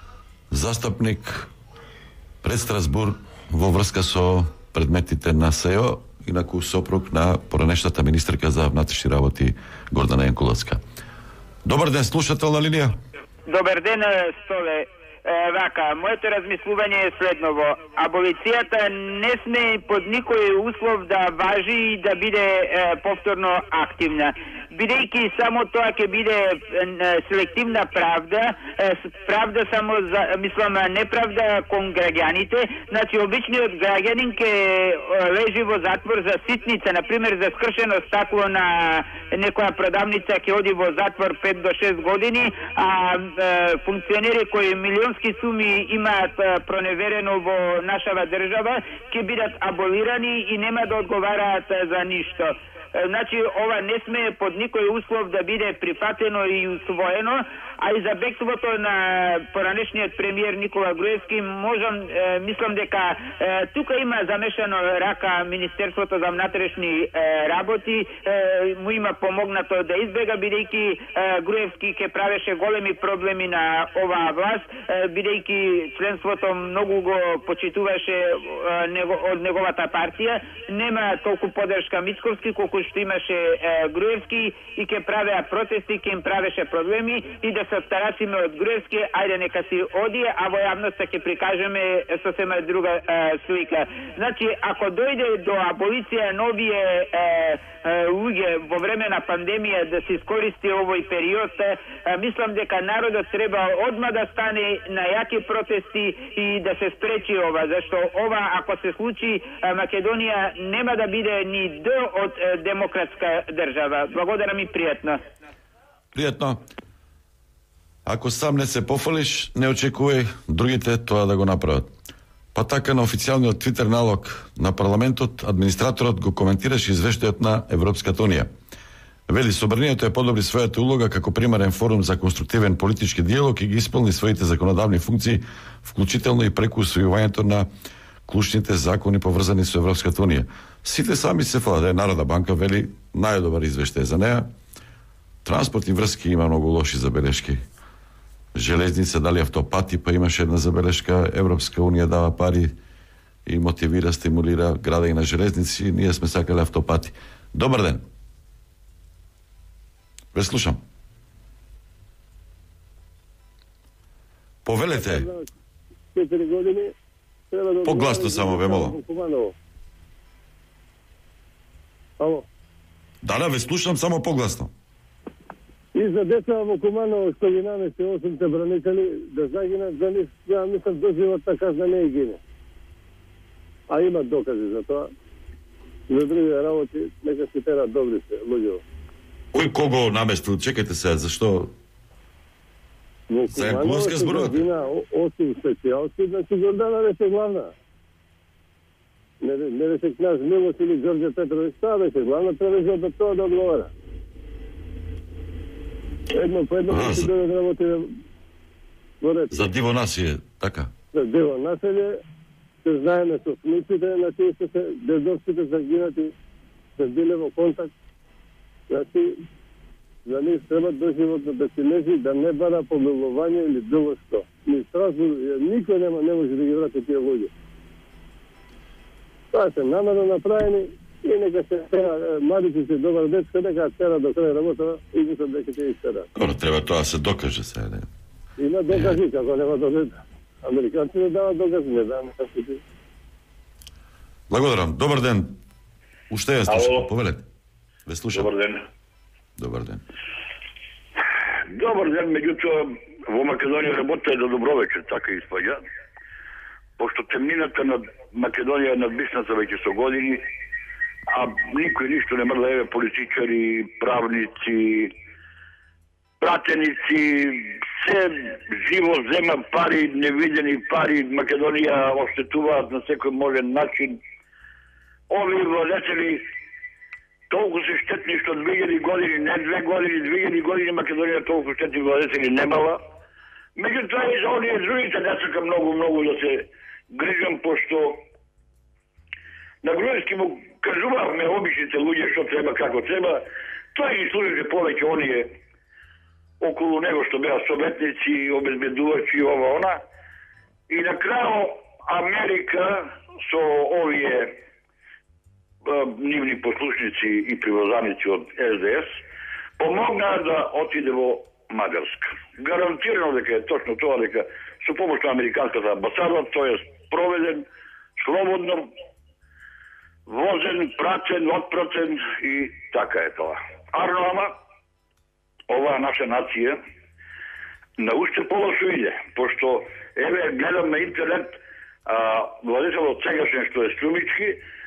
застапник пред Страсбур во врска со предметите на СЕО, инаку сопруг на поранешната министерка за внатрешни работи Гордана Јанкуловска. Добар ден, слушател на линија. Добар ден, Столе. Е, вака, моето размислување е следново. Аболицијата не сме под никој услов да важи и да биде е, повторно активна. Бидејќи само тоа ќе биде е, селективна правда, е, правда само за, мислам, неправда кон граѓаните, значи обичниот граѓанин ќе лежи во затвор за ситница, например за скршено стакло на некоја продавница ќе оди во затвор пет до шест години, а е, функционери кои милион суми имаат проневерено во нашава држава, ќе бидат аболирани и нема да одговараат за ништо. Значи, ова не сме под никој услов да биде прифатено и усвоено, а и за бегството на поранешниот премиер Никола Груевски, можам, е, мислам дека е, тука има замешано рака Министерството за внатрешни е, работи, е, му има помогнато да избега, бидејќи е, Груевски ќе правеше големи проблеми на оваа власт, е, бидејќи членството многу го почитуваше е, него, од неговата партија, нема толку поддршка Мицковски колку што имаше е, Груевски и ќе правеа протести, ќе им правеше проблеми и да се старациме од Груевски, ајде нека си одие, а во јавноста ќе прикажеме сосема друга е, слика. Значи, ако дојде до аболиција новие е, е, луѓе во време на пандемија да се искористи овој период, е, мислам дека народот треба одма да стане на јаки протести и да се спречи ова, зашто ова ако се случи, Македонија нема да биде ни Д од е, демократска држава. Благодарам и пријатно. Пријатно. Ако сам не се пофалиш, не очекувај другите тоа да го направат. Па така на официјалниот твитер налог на парламентот, администраторот го коментираше извештајот на Европската унија. Вели, собранието е подобри својата улога како примарен форум за конструктивен политички диалог и ги исполни своите законодавни функции, вклучително и преку усвојувањето на клучните закони поврзани со Европската унија. Сите сами се фала, Народна банка вели најдобар извештај за неа. Транспорт и врски има многу лоши забелешки. železnice, dali автопати, па имаше една забелешка, Европска унија дава пари и мотивира, стимулира градење на железници, ние сме сакали автопати. Добар ден. Ве слушам. Повелете. четири години треба да... Погласно само, ве молам. Ало. Да, да, ве слушам, само погласно. И за деца во Куманово што ги намести осумте бранители, да загинат за нив, ја мислам до животна казна не гине. А има докази за тоа. За други работи, нека се терат добри се, луѓе. Кој кого наместил? Чекайте се, зашто? За Кумановска зборувате? Осум специјалски, значи Гордана беше главна. Не, не беше княз Милош или Ѓорѓе Петрович, таа беше главна, требаше да тоа да одговара. Едно по едно ќе дойде да работи во ред. За диво насилие, така? За диво населje, се знаеме со смиците, на тие што се дедовците загинати, се биле во контакт. Значи, за нив треба доживотно да се лежи, да не бара помилување или било што. Ни сразу, никој нема, не може да ги врати тие луѓе. Тоа се намерно направени и нека се тера, младите се добар дечка, нека тера до крај работа и мислам дека ќе истера. Добро, треба тоа се докаже сега, не? Има докази, како нема докажи. Американците дават докази, не даваме какви. Благодарам. Добар ден. Уште ја слушам. Повелете. Ве слушам. Добар ден. Добар ден. Добар ден, меѓутоа во Македонија работа е до добро вечер, така испаѓа. Пошто темнината на Македонија е надвисната веќе со години, а никој ништо не мрда, еве политичари, правници, пратеници, се живо зема пари, невидени пари, Македонија оштетуваат на секој можен начин. Овие владетели толку се штетни што две илјади години, не две години, две илјади години Македонија толку штетни владетели немала. Меѓутоа и за оние другите не сакам многу, многу да се грижам, пошто на груевски му кажувавме обичните луѓе што треба, како треба. Тоа ги служише повеќе оние околу него што беа советници, обезбедувачи, ова, она. И на крајо Америка со овие а, нивни послушници и привозаници од Ес Де Ес помогнаа да отиде во Маđarска. Гарантирано дека е точно тоа, дека со помош на американската амбасада тој е проведен слободно, возен, пратен, отпратен и така е тоа. Арно, ама, оваа наша нација на уште полошо иде, пошто, еве, гледам на интернет, а, владетелот сегашен што е Струмички,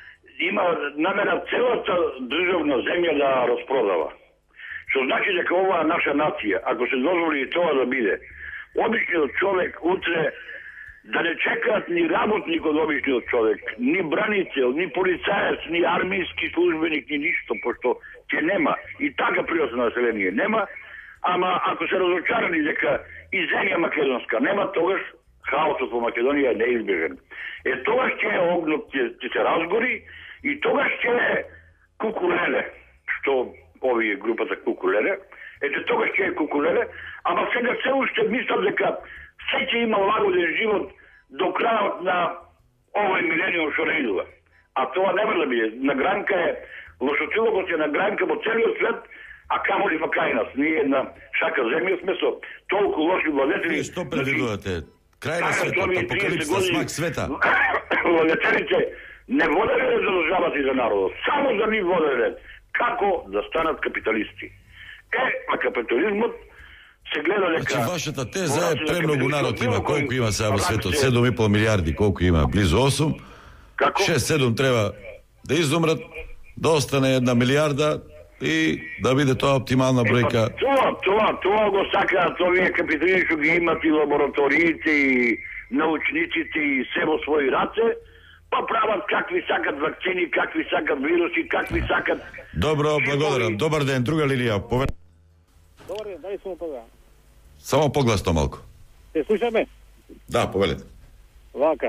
има намера целата државна земја да распродава. Што значи дека оваа наша нација, ако се дозволи и тоа да биде, обичниот човек утре да не чекаат ни работник од обичниот човек, ни браницел, ни полицаец, ни армијски службеник, ни ништо, пошто ќе нема. И така приросно население нема, ама ако се разочарани дека и земја македонска нема, тогаш хаосот во Македонија е неизбежен. Е, тогаш ќе е огнот, ќе се разгори и тогаш ќе е кукулеле, што овие групата кукулеле, ете тогаш ќе е кукулеле, ама сега се уште мислам дека се ќе има лагоден живот до крајот на овој милениум што не идува. А тоа не може да биде. На гранка е, лошотилогот е на гранка во целиот свет, а камоли во кај нас. Ние една шака земја сме со толку лоши владетели. Што предвидувате? Крај на светот, апокалипсиса, смак света. Владетелите не воде ред за државата и за народот. Само за нив воде ред. Како да станат капиталисти. Е, а капитализмот се гледа дека... Значи, вашата теза е премногу народ има. Колку има сега во светот? седум и пол милиарди, колку има? Близу осум. шест-седум треба да изумрат, да остане една милиарда и да биде тоа оптимална бројка. Тоа, тоа, тоа го сакаат овие капиталисти што ги имат и лабораториите и научниците и се во своји раце, па прават какви сакат вакцини, какви сакат вируси, какви сакат... Добро, благодарам. Добар ден, друга линија. Пове... Добар ден, дај само пога. Само погласно малку. Се слушаме? Да, повелете. Вака.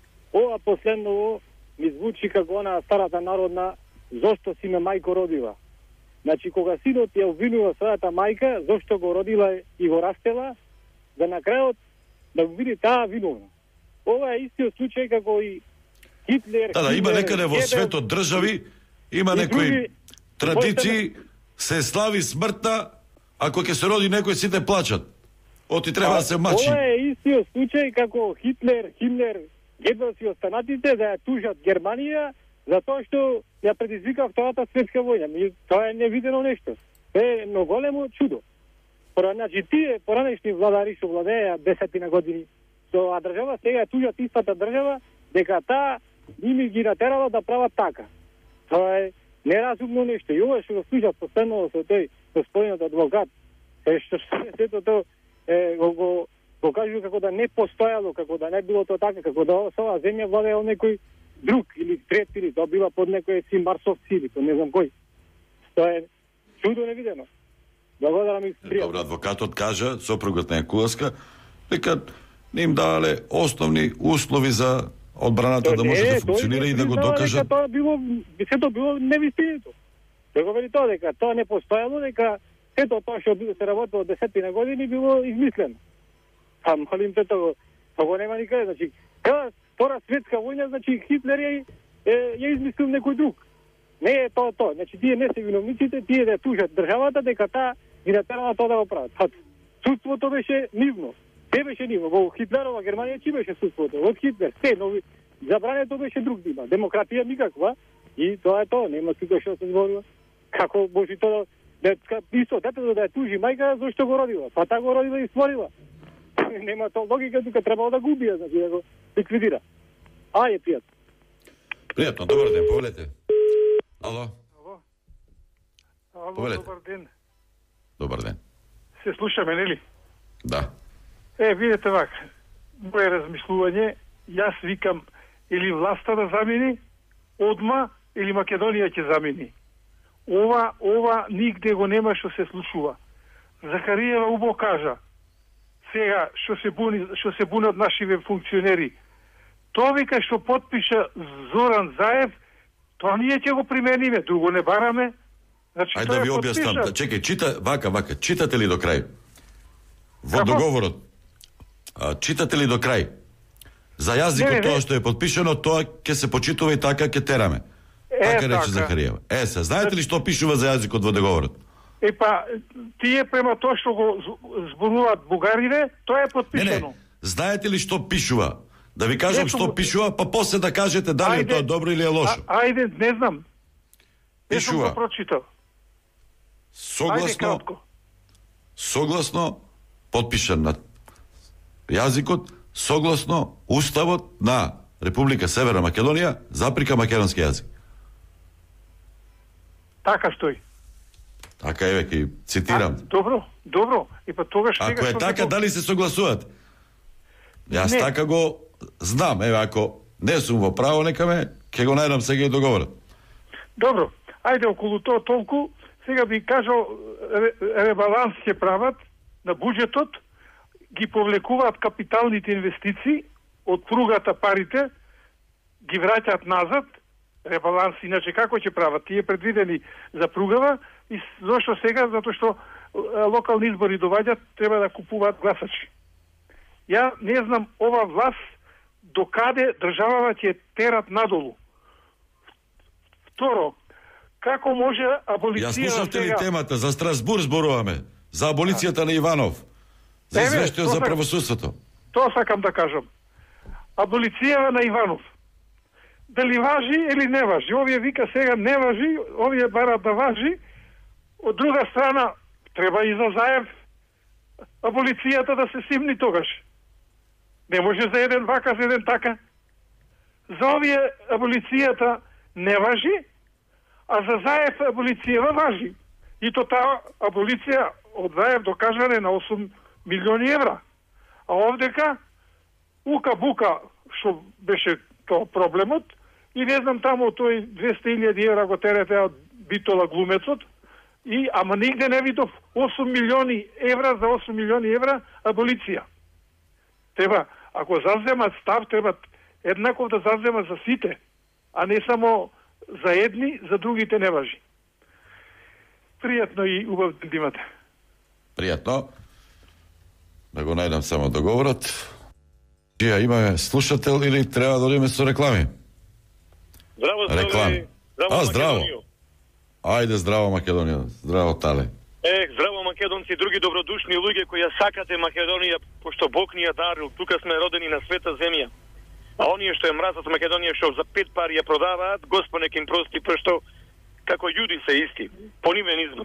Ова последново ми звучи како она старата народна зошто си ме мајко родила. Значи, кога синот ја обвинува својата мајка, зошто го родила и го растела, да на крајот да го биде таа виновна. Ова е истиот случај како и Хитлер. Да, да, има Хитлер, некаде во Гебел, светот држави, има некои традиции, се слави смртта, ако ќе се роди некој сите плачат. Оти треба да се мачи. Ова е истиот случај како Хитлер, Химлер, Гебелс и останатите да ја тужат Германија за тоа што ја предизвика Втората светска војна. Тоа е невидено нешто. Тоа е едно големо чудо. Пора, значи, тие поранешни владари што владееа десетина години со а држава сега тужат истата држава дека таа ними ги натерала да прават така. Тоа е неразумно нешто. И ова што го слушав последно со тој господинот адвокат, е што сето тоа е, го, го, го кажу како да не постојало, како да не било тоа така, како да со оваа земја владеел некој друг или трет или тоа била под некој си марсовци или не знам кој. Тоа е чудо невидено. Благодарам и пријатно. Добро, адвокатот кажа, сопругот на Куласка, дека не им давале основни услови за одбраната да може да функционира и да го докажат. Тоа било, сето било невистинито. Да го вели тоа дека тоа не постоело, дека сето тоа што било се работело десетина години било измислено. А молим те тоа, тоа го нема никаде. Значи, када Втора светска војна, значи Хитлер ја, ја измислил некој друг. Не е тоа тоа. Значи тие не се виновниците, тие да тужат државата дека таа ги натерала тоа да го прават. Судството беше нивно. Те беше нивно. Во Хитлерова Германија чи беше судството? Од Хитлер. Те, но забрането беше друг дима. Демократија никаква. И тоа е тоа. Нема тука што се зборува. Како може тоа да исто детето да ја тужи мајка зашто го родила? Па таа го родила и створила. Нема тоа логика, тука требало да го убие, значи да го ликвидира. Ајде, пријатно. Пријатно, добар ден, повелете. Ало. Ало. Ало, Повелете. добар ден. Добар ден. Се слушаме, нели? Да. Е, видете вак, моје размислување, јас викам или власта да замени одма, или Македонија ќе замени. Ова, ова нигде го нема што се случува. Захариева убо кажа, сега што се буни, што се бунат нашиве функционери. Тоа вика што потпиша Зоран Заев, тоа ние ќе го примениме, друго не бараме. Значи, Ајде да ви објаснам. Да, чекај, чита, вака, вака, читате ли до крај? Во Како? договорот. А, читате ли до крај? За јазикот Не, не, тоа не. што е подпишено, тоа ќе се почитува и така ќе тераме. Е, така рече така. Захариева. Е, се, знаете ли што пишува за јазикот во договорот? Е па, тие према тоа што го з- зборуваат бугарите, тоа е Не, потпишано. не. Знаете ли што пишува? Да ви кажам Нешто што го- пишува, па после да кажете дали е Ајде. тоа добро или е лошо. А, ајде, не знам. Не сум Пишува. го прочитал. Ајде Согласно кратко. согласно потпишан на јазикот, согласно уставот на Република Северна Македонија, заприка македонски јазик. Така стои. Така е, веќе цитирам. Добро, добро. И па тогаш Ако е сум така, го- дали се согласуват? Јас Не. така го знам, еве ако не сум во право, нека ме ќе го најдам сега и договорот. Добро. Ајде околу тоа толку. Сега би кажал ре, ребаланс ќе прават на буџетот, ги повлекуваат капиталните инвестиции од пругата парите, ги враќаат назад, ребаланс, иначе како ќе прават? Тие предвидени за пругава и с- зошто сега? Затоа што е, локални избори доаѓаат, треба да купуваат гласачи. Ја не знам ова власт докаде државава ќе терат надолу. Второ, како може Ја аболиција слушавте ли сега... темата за Страсбург зборуваме, за аболицијата на Иванов, за Еве, извештајот тоа за сак- правосудството. Тоа сакам да кажам. Аболиција на Иванов. Дали важи или не важи? Овие вика сега не важи, овие барат да важи. Од друга страна, треба и за Заев аболицијата да се симни тогаш. Не може за еден вака, за еден така. За овие аболицијата не важи, а за Заев аболицијава важи. И то таа аболиција од Заев докажане на осум милиони евра. А овдека ука-бука што беше тоа проблемот и не знам таму тој двесте илјади евра го терете од Битола глумецот и ама нигде не видов осум милиони евра за осум милиони евра аболиција. Треба, ако заземат став, треба еднаков да заземат за сите, а не само за едни, за другите не важи. Пријатно и убав ден да имате. Пријатно. Да го најдам само договорот. Ја имаме слушател или треба да одиме со реклами? Здраво, Реклами. здраво, А, здраво. Македонија. Ајде, здраво Македонија. Здраво, Тале. Е, здраво македонци и други добродушни луѓе кои ја сакате Македонија, пошто Бог ни ја дарил, тука сме родени на света земја. А оние што ја мразат Македонија, што за пет пари ја продаваат, Господ нека им прости, пошто како јуди се исти, по нивен избор.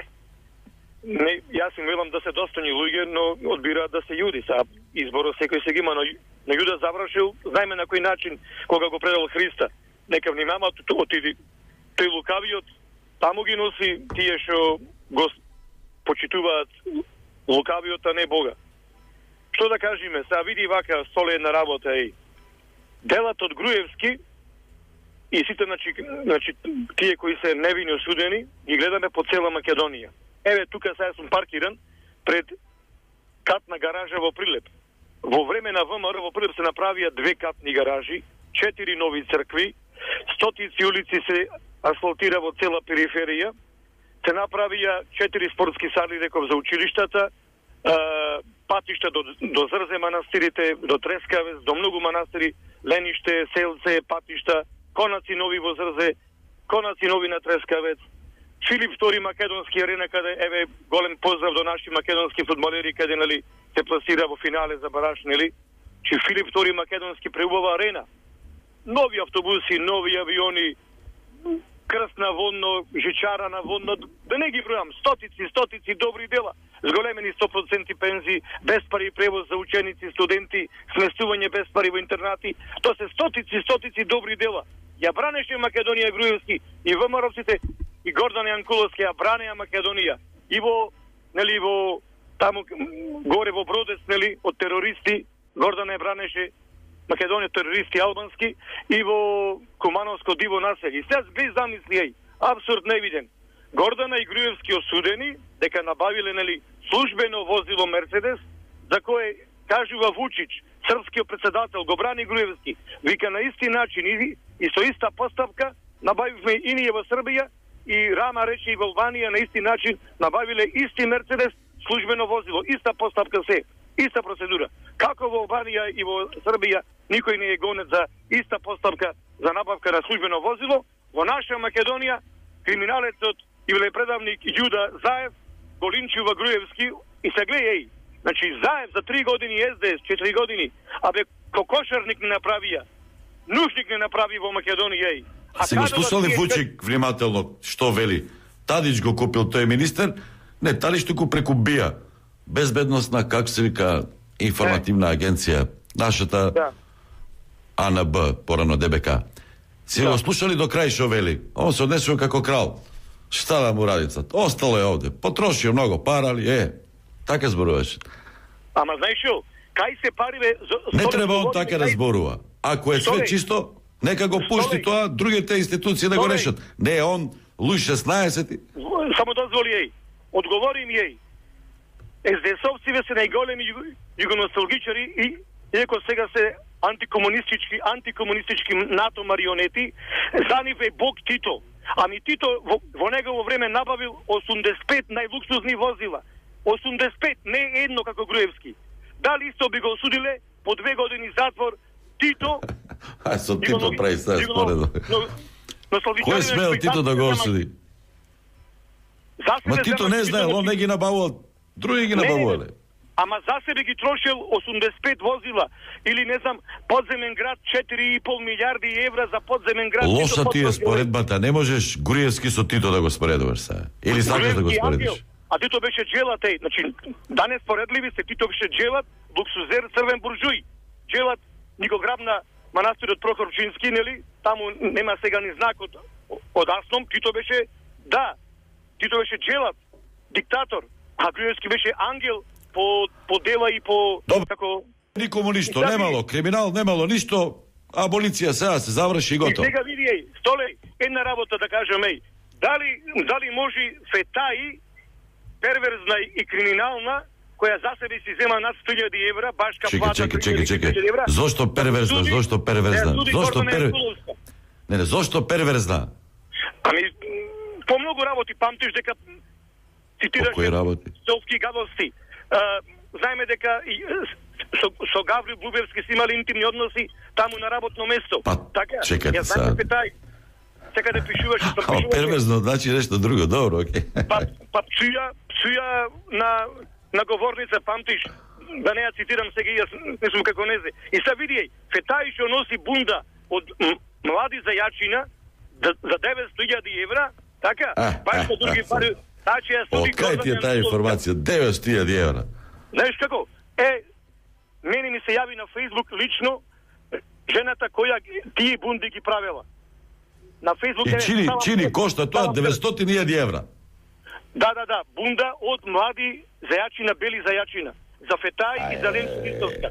Не, јас им велам да се достојни луѓе, но одбираат да се јуди. Са изборот секој се ги има, но на Јуда завршил, знаеме на кој начин кога го предал Христа. Нека внимаваат, отиди тој лукавиот, таму ги носи тие што го почитуваат лукавиот, а не Бога. Што да кажеме, сега види вака столе една работа, еј. Делат од Груевски и сите, значи, значи тие кои се невини осудени, ги гледаме по цела Македонија. Еве, тука сега сум паркиран пред катна гаража во Прилеп. Во време на ВМРО во Прилеп се направија две катни гаражи, четири нови цркви, стотици улици се асфалтира во цела периферија, се направија четири спортски сали, реков, за училиштата, патишта до, до Зрзе манастирите, до Трескавец, до многу манастири, Лениште, Селце, патишта, конаци нови во Зрзе, конаци нови на Трескавец, Филип втори македонски арена, каде, еве, голем поздрав до наши македонски фудбалери, каде, нали, се пласира во финале за бараш, нели, че Филип втори македонски преубава арена. Нови автобуси, нови авиони, крст на водно, жичара на водно, да не ги бројам, стотици, стотици добри дела, зголемени сто проценти пензии, без пари превоз за ученици, студенти, сместување без пари во интернати, то се стотици, стотици добри дела. Ја бранеше Македонија Груевски и ВМРО-вците и Гордан Јанкуловски ја бранеа Македонија. И во, нели, во таму горе во Бродец, нели, од терористи, Гордан ја бранеше Македонија терористи албански и во Кумановско диво населје. И сега гледа замисли, еј, абсурд невиден. Гордана и Груевски осудени дека набавиле, нели, службено возило Мерцедес, за кое кажува Вучич, српскиот председател, го брани Груевски. Вика на исти начин и, и со иста поставка набавивме и ние во Србија и Рама рече и во Албанија на исти начин набавиле исти Мерцедес службено возило, иста поставка се, иста процедура. Како во Албанија и во Србија никој не е гонет за иста поставка за набавка на службено возило, во наша Македонија криминалецот и велепредавник Јуда Заев го линчува Груевски и се гледа, еј, значи Заев за три години Ес Де Ес, четири години, абе кокошарник не направија, нужник не направи во Македонија, еј. А си го слушали Вучик внимателно што вели? Тадич го купил тој министер, не, Тадич туку преку БИА, безбедносна, как се вика, информативна агенција, нашата да. А Н Б, порано Д Б К. Си да. Го слушали до крај што вели? Он се однесува како крал. Шта да му радицат? Остало е овде. Потрошио много пара, али е. Така зборуваше. Ама знаеш што? Кај се париве... Не треба он така да зборува. Ако е све чисто, нека го пушти тоа, другите институции да го решат. Не е он Луј шеснаесет. Само дозволи еј. Одговори ми еј. Ес Де Есовциве се најголеми југоносталгичари и иако сега се антикомунистички, антикомунистички НАТО марионети, за нив е Бог Тито. Ами Тито во, во негово време набавил осумдесет и пет најлуксузни возила. осумдесет и пет, не едно како Груевски. Дали исто би го осудиле по две години затвор Тито? Ај со Тито прави сега споредно. Кој смел Тито да го осуди? Ма Тито не знае, он не ги набавувал, други ги набавувале. Ама за себе ги трошил осумдесет и пет возила или не знам подземен град четири и пол милијарди евра за подземен град. Лоша ти е споредбата, не можеш Груевски со Тито да го споредуваш сега. Или сакаш да го споредиш? А Тито беше джелат, еј, значи данес споредливи се, Тито беше джелат, луксузер, црвен буржуј. Джелат ни го грабна манастирот Прохорчински, нели? Таму нема сега ни знак од од Асном, Тито беше да. Тито беше джелат, диктатор, а Груевски беше ангел по по дела и по Добре. како Никому ништо, да, немало криминал, немало ништо, аболиција сега се заврши и готово. И сега види, еј, Столе, една работа да кажам, еј, дали дали може фетаи перверзна и криминална која за себе си зема над сто илјади евра, башка чекай, плата чекай, чекай, чекай. Зошто перверзна? Суди, зошто перверзна? суди Зошто Гордана пер... Јанкуловска. Не, не, зошто перверзна? Ами по многу работи памтиш дека цитираш По кои работи? Совски гадости. А, знаеме дека и со, со Гаврил Блубевски си имали интимни односи таму на работно место. Па, така, чекайте ја знам сега. Петај. Сега да пишуваше, што Ама пишуваше. перверзно значи нешто друго, добро, окей. Па, па псуја, псуја на, на говорница, памтиш, да не ја цитирам сега, јас не сум како незе. И са видијај, Фетај што носи бунда од м, млади зајачина за, за деветстотини илјади евра, така? Па што други пари, значи ја суди... Од кај ти е таа информација? деветстотини илјади евра. Знаеш како? Е, мене ми се јави на Фейсбук лично жената која тие бунди ги правела. На Фейсбук И чини, става- чини кошта тоа става- деветстотини илјади евра. Да, да, да, бунда од млади зајачина, бели зајачина. За Фетај и за Ленко Христовска.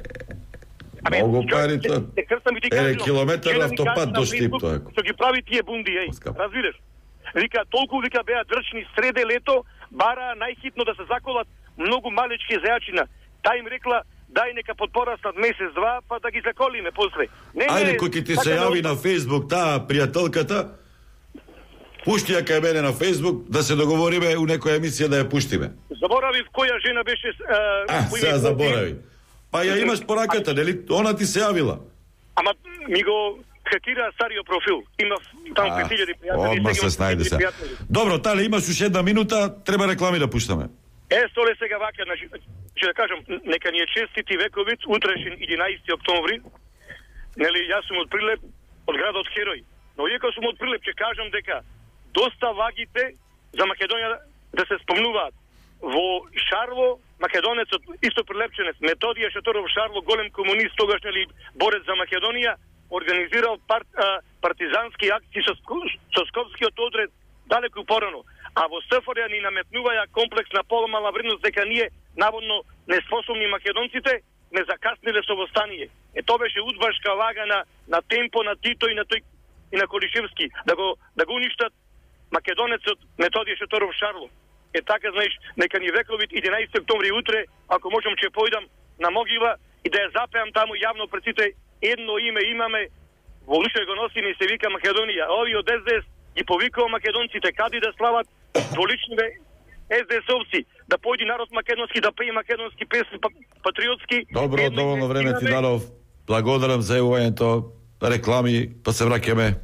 Многу пари тоа. Е, крстам и ти Е, кажам, километар жена ми автопат кажа на до Штип, Фейсбук, тоа е. Што ги прави тие бунди, еј. Разбираш? Вика, толку вика беа дрчни среде лето, бара најхитно да се заколат многу малечки зајачина. Та им рекла, дај нека подпораснат месец-два, па да ги заколиме после. Не, Ајде, не, кој ќе ти така се да јави оста- на Фейсбук таа пријателката, пушти ја кај мене на Фейсбук, да се договориме у некоја емисија да ја пуштиме. Заборавив која жена беше... А, по име сега Кози. заборави. Па ја имаш пораката, нели? Она ти се јавила. Ама ми го хакира стариот профил. Има таму А, пет илјади пријатели. Одма сега се имам снајде пет илјади се. пријатели. Добро, Тале, имаш уште една минута, треба реклами да пуштаме. Е, столе сега вака, значи, ќе да кажам, нека ни е честити вековиц, утрешен единаесети октомври. Нели, јас сум од Прилеп, од градот Херој. Но иако сум од Прилеп, ќе кажам дека доста вагите за Македонија да се спомнуваат. Во Шарло, македонецот, исто прилепченец, Методија Шаторов Шарло, голем комунист, тогаш нели борец за Македонија, организирал пар, а, партизански акции со, со Скопскиот одред далеку порано. А во СФР ни наметнуваја комплекс на поломала вредност дека ние, наводно неспособни македонците, не закасниле со востание. Е, тоа беше удбашка вага на, на темпо, на Тито и на тој и на Колишевски, да го, да го уништат македонецот Методија Шаторов Шарло. Е така, знаеш, нека ни вековит единаесети октомври утре, ако можам ќе појдам на могила и да ја запеам таму јавно пред сите, едно име имаме, во уште го носиме и се вика Македонија. Ови од Ес Де Ес ги повикува македонците кади да слават дволичниве Ес Де Есовци, да појди народ македонски, да пее македонски песни па, патриотски. Добро, Едно доволно име време ти имаме. дадов. Благодарам за јавувањето, реклами, па се враќаме.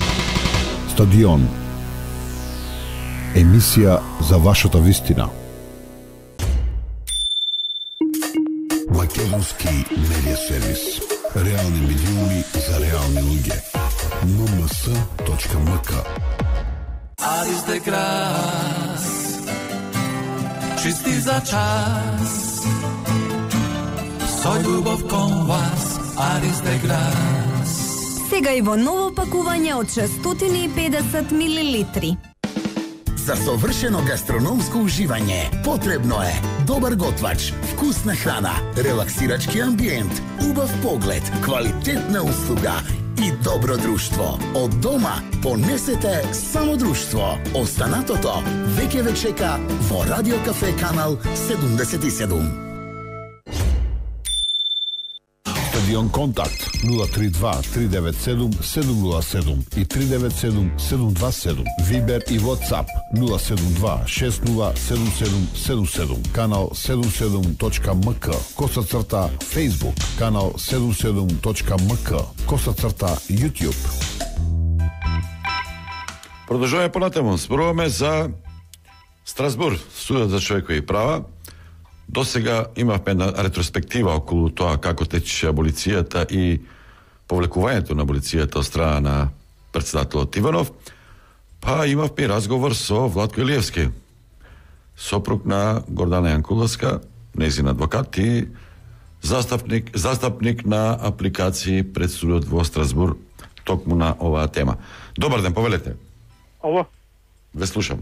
Стадион. Емисија за вашата вистина. Македонски медиа сервис. Реални медиуми за реални луѓе. ем ем ес точка ем ка. Aris de gras, čisti za čas, со љубов кон вас, Aris de gras. Сега и во ново пакување од шестстотини и педесет милилитри. За совршено гастрономско уживање потребно е добар готвач, вкусна храна, релаксирачки амбиент, убав поглед, квалитетна услуга и добро друштво. Од дома понесете само друштво. Останатото веќе ве чека во Радио Кафе канал седумдесет и седум. Стадион Контакт нула три два три девет седум седум нула седум и три девет седум седум два седум. Вибер и WhatsApp нула седум два шест нула седум седум седум седум. Канал седум седум точка ем ка. Коса црта Facebook. Канал седум седум точка ем ка. Коса црта YouTube. Продолжуваме понатаму. Зборуваме за Страсбур, судот за човекови права. До сега имавме една ретроспектива околу тоа како тече аболицијата и повлекувањето на аболицијата од страна на председателот Иванов. Па имавме разговор со Владко Илиевски, сопруг на Гордана Јанкуловска, нејзин адвокат и застапник, застапник на апликации пред судот во Страсбур токму на оваа тема. Добар ден, повелете. Ало. Ве слушам.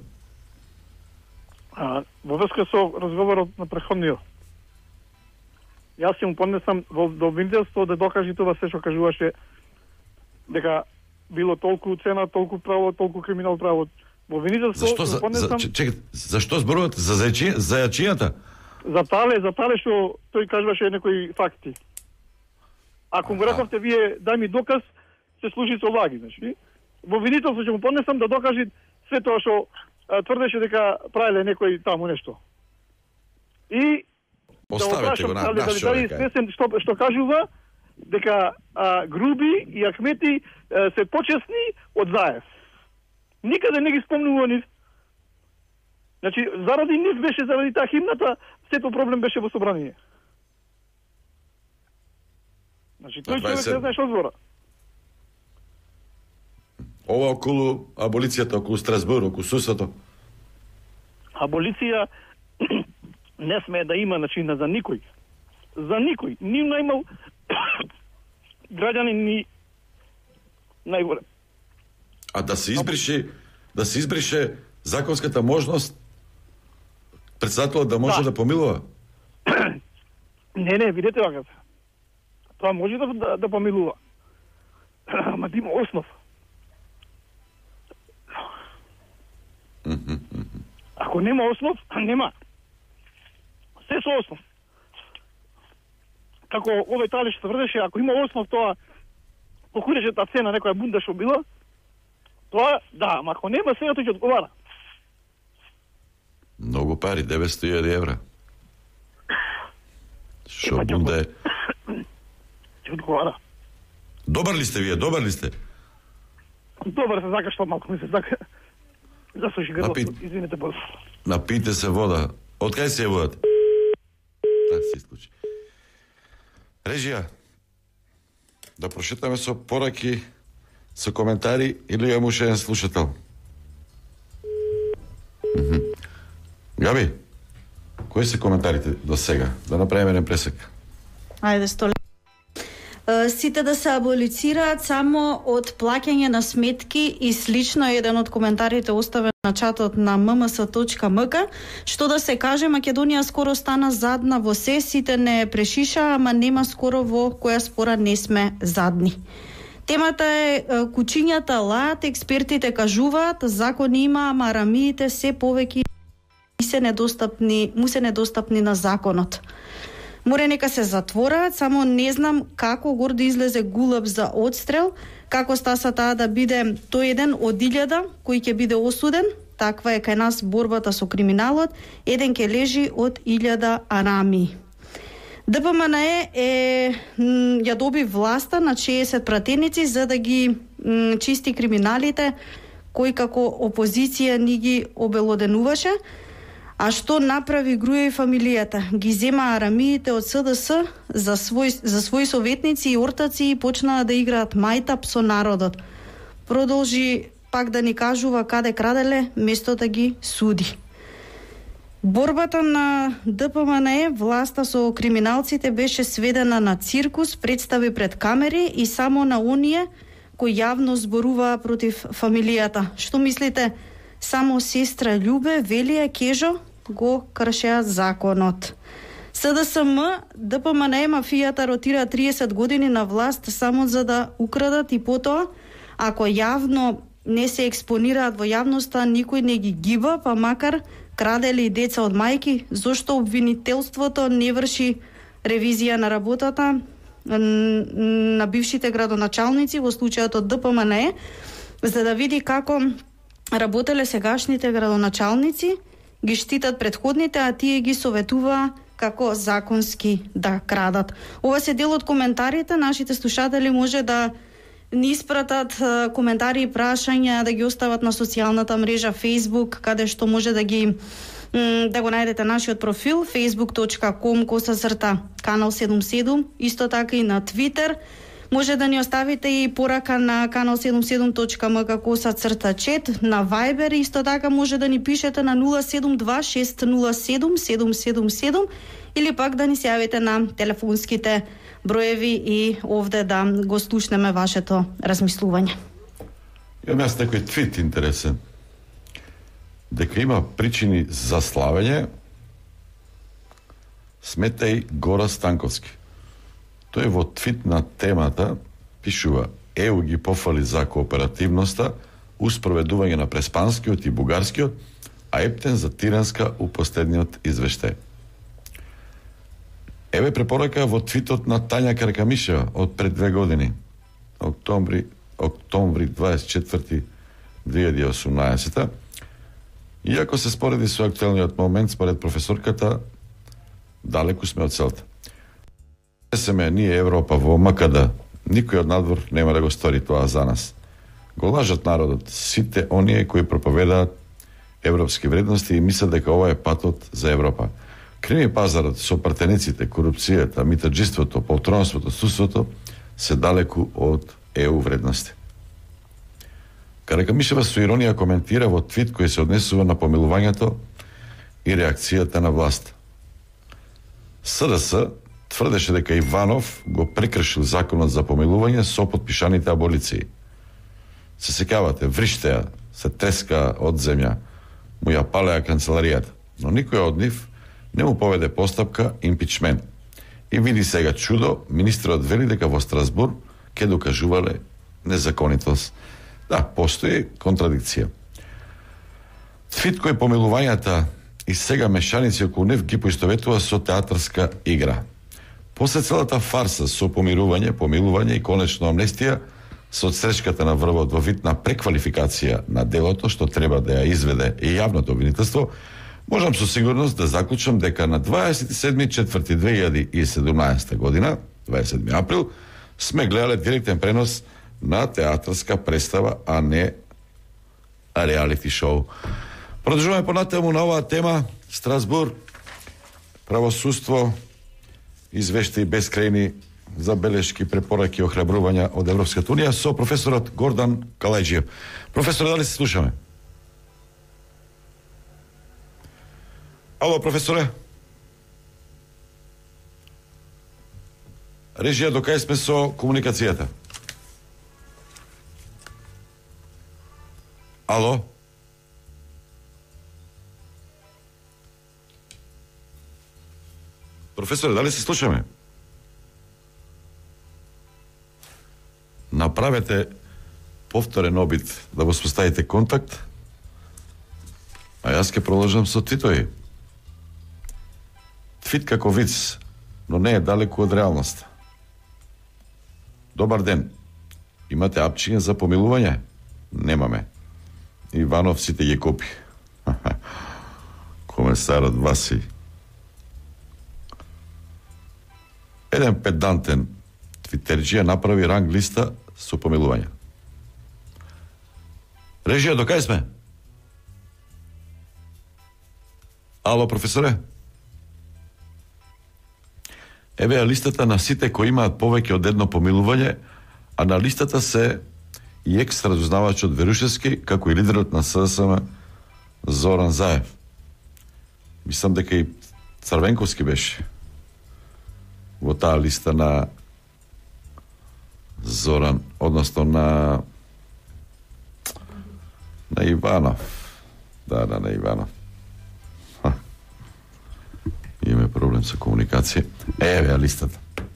А, во врска со разговорот на преходниот. Јас ќе му поднесам во до обвинителство да докаже тоа се што кажуваше дека било толку цена, толку право, толку криминал право. Во обвинителство Зашто за, за, чек, зашто зборувате за зајачи, за јачијата? За тале, за тале што тој кажуваше некои факти. Ако му рековте вие дај ми доказ, се служи со лаги, значи. Во обвинителство ќе му поднесам да докаже се тоа што а, тврдеше дека правеле некој таму нешто. И Поставете го на дали, наш дали, човек. дали свесен што што кажува дека а, груби и Ахмети а, се почесни од Заев. Никаде не ги спомнува нив. Значи, заради нив беше, заради таа химната, сето проблем беше во собрание. Значи, тој човек не знае што збора. Ова околу аболицијата, околу Страсбур, околу судството. Аболиција не смее да има, значи, за никој. За никој. Ни најмал граѓани ни најгоре. А да се избрише, да се избрише законската можност председателот да може да, да помилува? Не, не, видете вака. Тоа може да, да, да помилува. Ама да има основ. Ако нема основ, нема. Се со основ. Како овој Талиш тврдеше, ако има основ, тоа покуреше та цена некоја бунда што била, тоа, да, ама ако нема сега, тој ќе одговара. Многу пари, деветстотини илјади евра. Шо бунда е? Ќе одговара. Добар ли сте вие, добар ли сте? Добар се, зака што малку ми се зака. Засуши грлото, Напи... извинете бос. Напите се вода. Од кај се е водата? Така се случи. Режија, да прошетаме со пораки, со коментари или имам уште еден слушател? Mm-hmm. Габи, кои се коментарите до сега? Да направиме еден пресек. Ајде, столе. Сите да се аболицираат само од плаќање на сметки и слично. Еден од коментарите оставен на чатот на ем ем ес точка ем ка, што да се каже, Македонија скоро стана задна во се, сите не прешиша, ама нема скоро во која спора не сме задни. Темата е кучињата лаат, експертите кажуваат, закони има, ама арамиите се повеќе се недостапни, му се недостапни на законот. Море нека се затвораат, само не знам како гордо излезе гулаб за одстрел, како стаса таа да биде тој еден од илјада кој ќе биде осуден, таква е кај нас борбата со криминалот, еден ќе лежи од илјада арами. Д П М Н Е е ја доби власта на шеесет пратеници за да ги м, чисти криминалите кои како опозиција ни ги обелоденуваше. А што направи Груја и фамилијата? Ги зема арамиите од С Д С за свој, за своји советници и ортаци и почнаа да играат мајтап со народот. Продолжи пак да ни кажува каде краделе, место да ги суди. Борбата на Д П М Н Е, власта со криминалците беше сведена на циркус, представи пред камери и само на оние кои јавно зборуваа против фамилијата. Што мислите? Само сестра Љубе, Велија, Кежо го кршеа законот. С Д С М, Д П М Н Е, мафијата ротира триесет години на власт само за да украдат и потоа, ако јавно не се експонираат во јавноста, никој не ги гиба, па макар крадели и деца од мајки, зошто обвинителството не врши ревизија на работата на бившите градоначалници во случајот од Д П М Н Е, за да види како работеле сегашните градоначалници, ги штитат предходните, а тие ги советуваа како законски да крадат. Ова се дел од коментарите, нашите слушатели може да ни испратат коментари и прашања, да ги остават на социјалната мрежа Facebook, каде што може да ги да го најдете нашиот профил facebook точка com косацрта канал седумдесет и седум, исто така и на Twitter. Може да ни оставите и порака на канал седумдесет и седум точка ем ка косацрта чет, на Viber, исто така може да ни пишете на нула седум два шест нула седум седум седум седум или пак да ни се јавите на телефонските броеви и овде да го слушнеме вашето размислување. Имам јас некој твит интересен. Дека има причини за славење, сметај Гора Станковски. Тој во твит на темата пишува: Е У ги пофали за кооперативноста, успроведување на преспанскиот и бугарскиот, а Ептен за тиранска у последниот извештај. Еве препорака во твитот на Тања Каркамишева од пред две години, октомври, октомври дваесет и четврти две илјади и осумнаесета. Иако се спореди со актуелниот момент, според професорката, Далеку сме од целта. Не сме ние Европа во М К Д. Никој од надвор нема да го стори тоа за нас. Го лажат народот, сите оние кои проповедаат европски вредности и мислат дека ова е патот за Европа. Крими пазарот со партениците, корупцијата, митаџиството, полтронството, суството се далеку од Е У вредности. Каракамишева со иронија коментира во твит кој се однесува на помилувањето и реакцијата на власт. С Д С тврдеше дека Иванов го прекршил законот за помилување со потпишаните аболиции. Се сеќавате, вриштеа, се треска од земја, му ја палеа канцеларијата, но никој од нив не му поведе постапка импичмент. И види сега чудо, министрот вели дека во Страсбург ке докажувале незаконитост. Да, постои контрадикција. Твит кој помилувањата и сега мешаници околу нив ги поистоветува со театарска игра. После целата фарса со помирување, помилување и конечно амнестија, со отсречката на врвот во вид на преквалификација на делото што треба да ја изведе и јавното обвинителство, можам со сигурност да заклучам дека на дваесет и седми четврти две илјади и седумнаесета година, дваесет и седми април, сме гледале директен пренос на театарска представа, а не реалити шоу. Продолжуваме понатаму на оваа тема. Страсбург, правосудство, извештаи бескрајни забелешки, препораки, охрабрувања од Европската унија со професорот Гордан Калајџиев. Професор, дали се слушаме? Ало, професоре? Режија, докај сме со комуникацијата? Ало? Професоре, дали се слушаме? Направете повторен обид да воспоставите контакт, а јас ќе продолжам со твитови. Твит како виц, но не е далеку од реалноста. Добар ден. Имате апчиња за помилување? Немаме. Иванов сите ги копи. Комесарот Васи. Еден педантен твитерџија направи ранг листа со помилување. Режија, докај сме? Ало, професоре? Еве ја листата на сите кои имаат повеќе од едно помилување, а на листата се и екс-разузнавачот Верушевски, како и лидерот на С Д С М Зоран Заев. Мислам дека и Црвенковски беше во таа листа на Зоран, односно на на Иванов. Да, да, на Иванов. Ха. Имаме проблем со комуникација. Еве ја листата.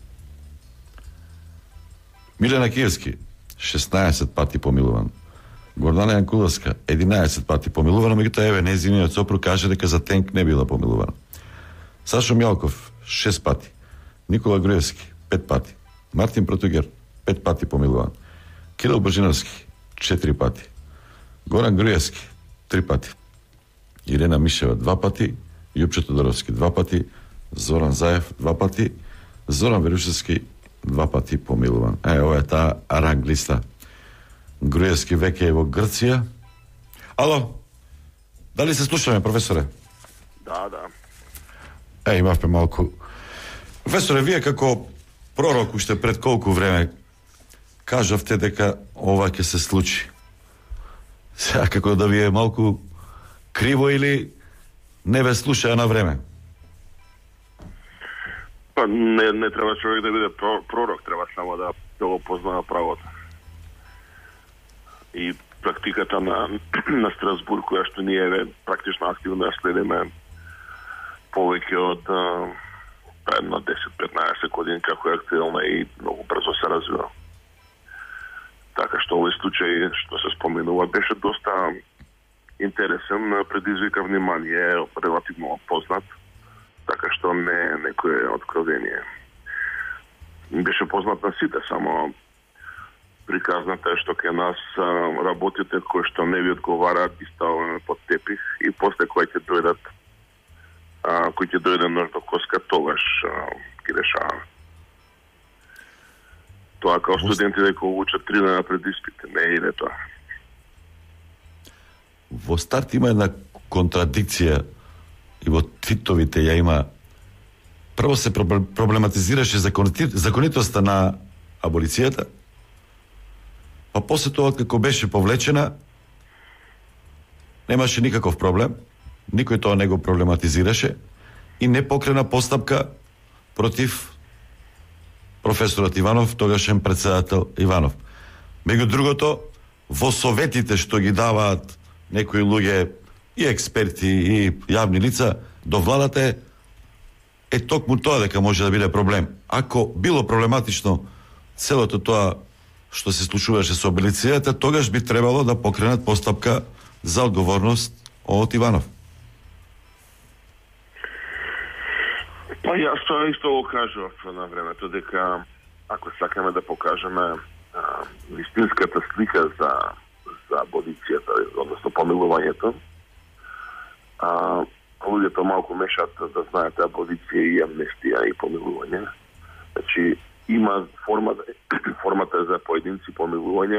Милена Киевски, шеснаесет пати помилуван. Гордана Јанкуловска, единаесет пати помилувана, меѓутоа еве нејзиниот сопруг каже дека за Тенк не била помилувана. Сашо Мјалков, шест пати. Никола Груевски, пет пати. Мартин Протугер, пет пати помилуван. Кирил Божиновски, четири пати. Горан Груевски, три пати. Ирена Мишева, два пати. Јупче Тодоровски, два пати. Зоран Заев, два пати. Зоран Верушевски, два пати помилуван. Е, ова е таа ранг листа. Груевски веќе е во Грција. Ало, дали се слушаме, професоре? Да, да. Е, имавме малку. Професоре, вие како пророк уште пред колку време кажавте дека ова ќе се случи. Сега како да ви е малку криво или не ве слушаа на време? Па не, не треба човек да биде пророк, треба само да, да го познава правото. И практиката на, на Страсбург, која што ние практично активно ја следиме повеќе од едно десет-петнаесет години, како е актуелна и многу брзо се развива. Така што овој случај што се споменува беше доста интересен, предизвика внимание, релативно познат, така што не е некое откровение. Беше познат на сите, само приказната е што ке нас а, работите кои што не ви одговараат и ставаме под тепих и после кои ќе дојдат а, кои ќе дојде нож до коска, тоа као студенти дека учат три дена пред испит, не иде тоа. Во старт има една контрадикција и во твитовите ја има. Прво се проблематизираше законитоста на аболицијата, па после тоа како беше повлечена, немаше никаков проблем, никој тоа не го проблематизираше и не покрена постапка против професорот Иванов, тогашен председател Иванов. Меѓу другото, во советите што ги даваат некои луѓе и експерти и јавни лица до владата е, е токму тоа дека може да биде проблем. Ако било проблематично целото тоа што се случуваше со аболицијата, тогаш би требало да покренат постапка за одговорност од Иванов. Па јас тоа исто го кажував на времето, дека ако сакаме да покажеме а, вистинската слика за, за аболицијата, односно помилувањето, а, луѓето малку мешат да знаете аболиција и амнестија и помилување. Значи, има формата, формата за поединци помилување,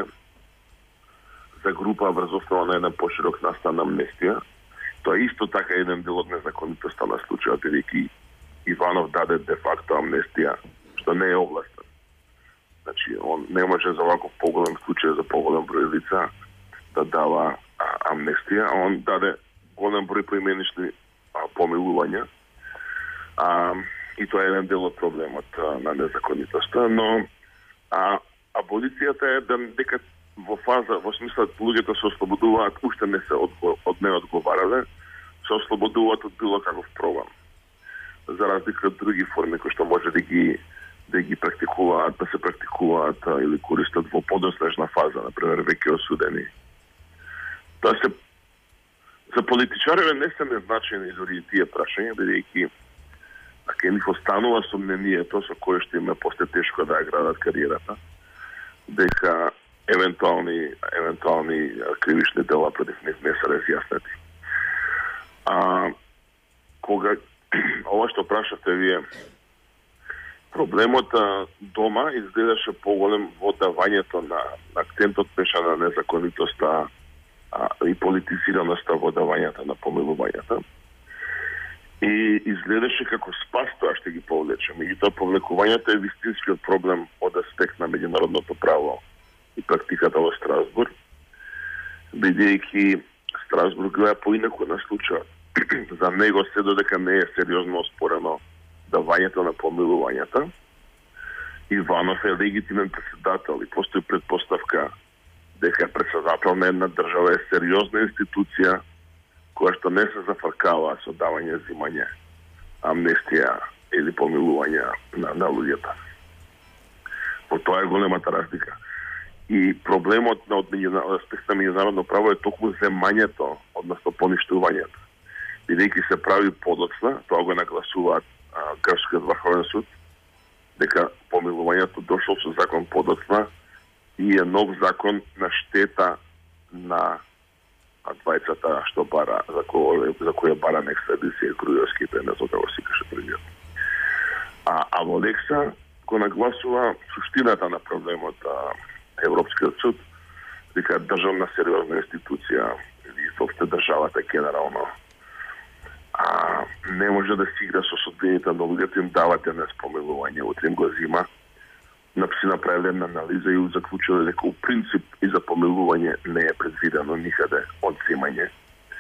за група врз основа на еден поширок настан амнестија. Тоа е исто така еден дел од незаконитоста на случајот, бидејќи Иванов даде де факто амнестија, што не е овластен. Значи, он не може за ваков поголем случај, за поголем број лица да дава а, амнестија, а он даде голем број поименични а, помилувања. А, и тоа е еден дел од проблемот а, на незаконитоста, но а, аболицијата е да, дека во фаза, во смисла луѓето се ослободуваат, уште не се од, од не одговарале, се ослободуваат од било каков програм. За разлика од други форми кои што може да ги да ги практикуваат, да се практикуваат а, или користат во подоснежна фаза, например веќе осудени. Тоа се за политичариве не се незначени зори тие прашања, бидејќи ако нив останува сомнението со кое што им е после тешко да ја градат кариерата, дека евентуални евентуални кривични дела против нив не се разјаснети. А кога ова што прашате вие, проблемот дома изгледаше поголем во давањето на, на акцентот беше на незаконитоста а, и политизираноста во давањето на помилувањата. И изгледаше како спас тоа што ги повлече. Меѓутоа, повлекувањето е вистинскиот проблем од аспект на меѓународното право и практиката во Страсбург, бидејќи Страсбург гледа поинаку на случајот. За него се додека не е сериозно оспорено давањето на помилувањата. Иванов е легитимен председател и постои предпоставка дека председател на една држава е сериозна институција која што не се зафркава со давање, зимање, амнестија или помилување на, на луѓето. Во тоа е големата разлика. И проблемот на од аспект на меѓународно право е токму земањето, односно поништувањето. Бидејќи се прави подоцна, тоа го нагласуваат Грчкиот врховен суд, дека помилувањето дошло со закон подоцна и е нов закон на штета на двајцата што бара, за кој, за кој бара на екстрадиција Груевските, не знам како си каже првиот. А, а во Лекса го нагласува суштината на проблемот а, Европскиот суд, дека државна сериозна институција или сопште државата генерално а, не може да си игра со судбините на луѓето, им давате неспомилување, утре им го зима. Напси направиле една анализа и заклучиле дека у принцип и за помилување не е предвидено никаде одзимање.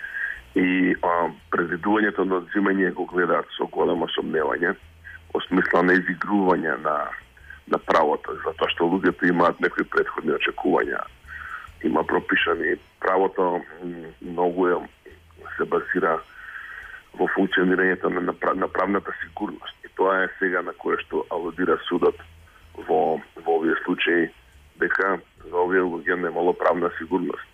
И а, предвидувањето на одзимање го гледаат со големо сомневање, во смисла на изигрување на, на правото, затоа што луѓето имаат некои претходни очекувања. Има пропишани правото, многу е, се базира во функционирањето на, на правната сигурност. И тоа е сега на кое што алудира судот во, во овие случаи, дека за овие луѓе немало правна сигурност.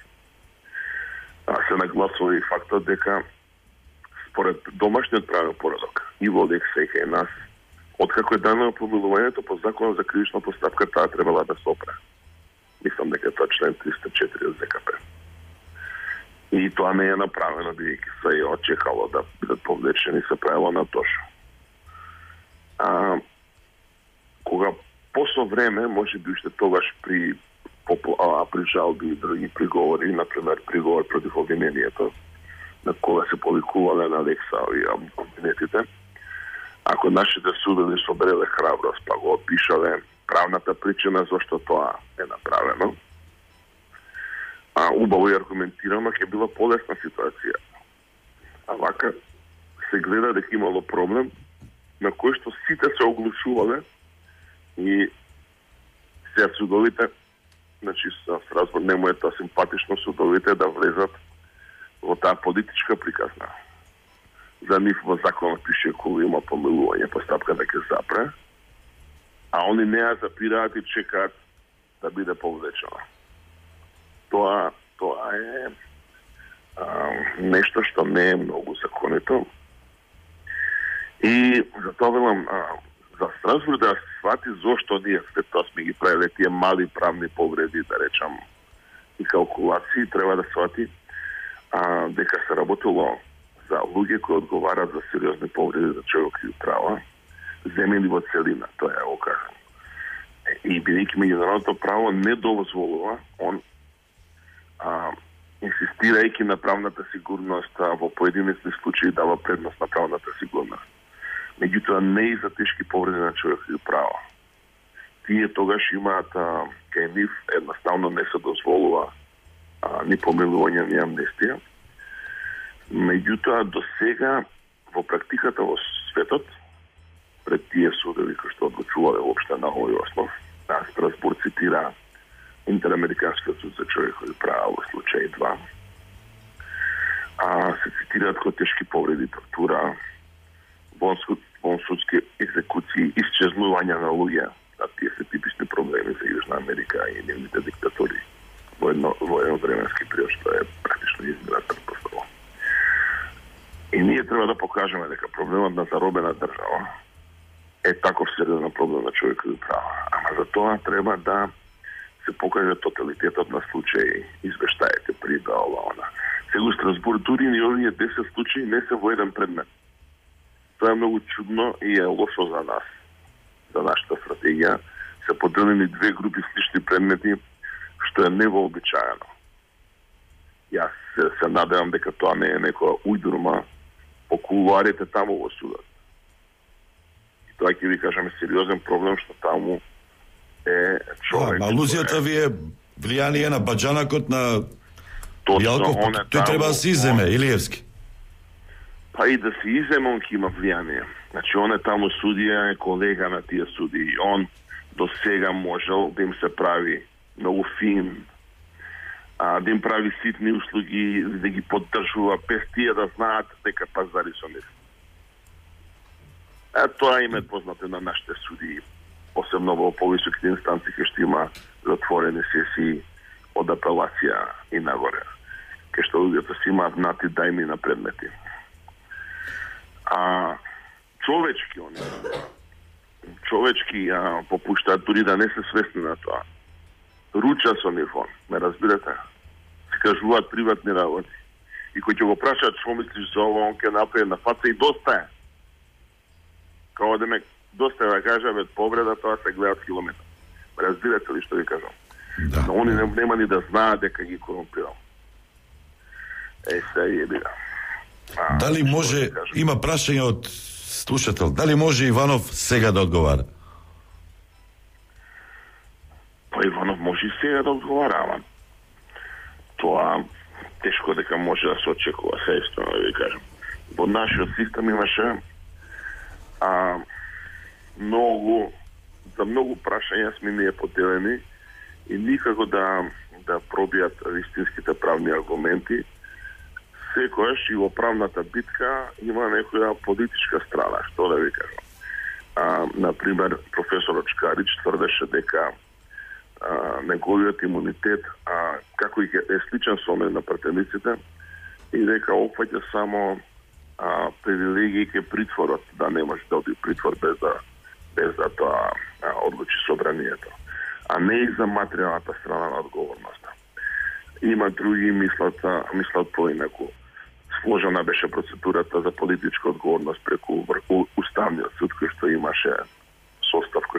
А се нагласува и фактот дека според домашниот правен поредок и во Лекса и кај нас, откако е дадено помилувањето по законот за кривична постапка, таа требала да се опре. Мислам дека тоа член триста и четири од ЗКП. И тоа не е направено, бидејќи се е очекало да бидат повлечени, се правило на тошо. А, кога После време, може би уште тогаш при а, при жалби и други приговори, например приговор против обвинението, на кога се повикувале на Лекса и обвинетите, ако нашите судови собреле храброст, па го опишале правната причина зашто тоа е направено, а убаво и аргументирано, ќе била полесна ситуација. А вака се гледа дека имало проблем на кој што сите се оглушувале и сега судовите, значи Страсбург не му е тоа симпатично судовите да влезат во таа политичка приказна. За нив во законот пише кога има помилување, постапка да ќе запре, а они не ја запираат и чекаат да биде повлечено. Тоа, тоа е а, нешто што не е многу законито. И затоа велам, а, за Страсбург да свати зошто ние след тоа сме ги правиле тие мали правни повреди, да речам, и калкулации, треба да свати а, дека се работило за луѓе кои одговарат за сериозни повреди за човекови права, земени во целина, тоа е окажано. И бидејќи меѓународното право не дозволува, он а, инсистирајќи на правната сигурност, а, во поединечни случаи дава предност на правната сигурност. Меѓутоа не и за тешки повреди на човекови права. Тие тогаш имаат а, кај нив едноставно не се дозволува а, ни помилување, ни амнестија. Меѓутоа, до сега, во практиката во светот, пред тие судови кои што одлучувале воопшто на овој основ, а Страсбург цитира Интерамериканскиот суд за човекови права во случај два, а се цитираат кои тешки повреди, тортура, вонсудски екзекуции, исчезнување на луѓе, а тие се типични проблеми за Јужна Америка и нивните диктатури во едно, во едно временски период, што е практично измират предпоставува. И ние треба да покажеме дека проблемот на заробена држава е таков сериозен проблем на човекови права. Ама за тоа треба да се покаже тоталитетот на случаи, извештаите, прида, ова, она. Сега у Страсбург дури ни овие десет случаи не се во еден предмет. Тоа е многу чудно и е лошо за нас, за нашата стратегија. Се поделени две групи слични предмети, што е невообичаено. Јас се, се надевам дека тоа не е некоја ујдурма по кулуарите таму во судот. И тоа ќе ви кажеме сериозен проблем, што таму е човек... А, алузијата ви е влијание на баџанакот на Јалков, тој таму, треба да се иземе, Илиевски. Па и да се иземе, он ќе има влијание. Значи, он е таму судија, е колега на тие судии. Он до сега можел да им се прави многу фин, а, да им прави ситни услуги, да ги поддржува, без тие да знаат дека пазари со нив. А тоа им е познато на нашите судии. Посебно во повисоките инстанции кај што има затворени сесии од апелација и нагоре. Кај што луѓето си имаат нати дајми на предмети. А човечки они човечки а, попуштаат дури да не се свесни на тоа. Руча со нив он, ме разбирате? Се кажуваат приватни работи. И кој ќе го прашаат што мислиш за ова, он ќе направи на фаца и доста е. Као да ме доста е да кажа, бе, повреда, тоа се гледа од километар. Разбирате ли што ви кажам? Да. Но они не, нема ни да знаат дека ги корумпирал. Е, сега е бида. А, Дали може, да има прашање од слушател, дали може Иванов сега да одговара? Па Иванов може и сега да одговара, ама тоа тешко дека може да се очекува, се истина да ви кажам. Во нашиот систем имаше а, многу, за многу прашања сме ние поделени и никако да, да пробијат вистинските правни аргументи. Секојаш и во правната битка има некоја политичка страна, што да ви кажам. А, например, професорот Чкарич тврдеше дека а, неговиот имунитет, а, како и е сличен со оној на пратениците, и дека опфаќа само а, привилегии ке притворот, да не може да оди притвор без да, без да тоа а, одлучи собранието. А не и за материјалната страна на одговорноста. Има други мислат, мислат поинаку. Сложена беше процедурата за политичка одговорност преку врху Уставниот суд, кој што имаше состав кој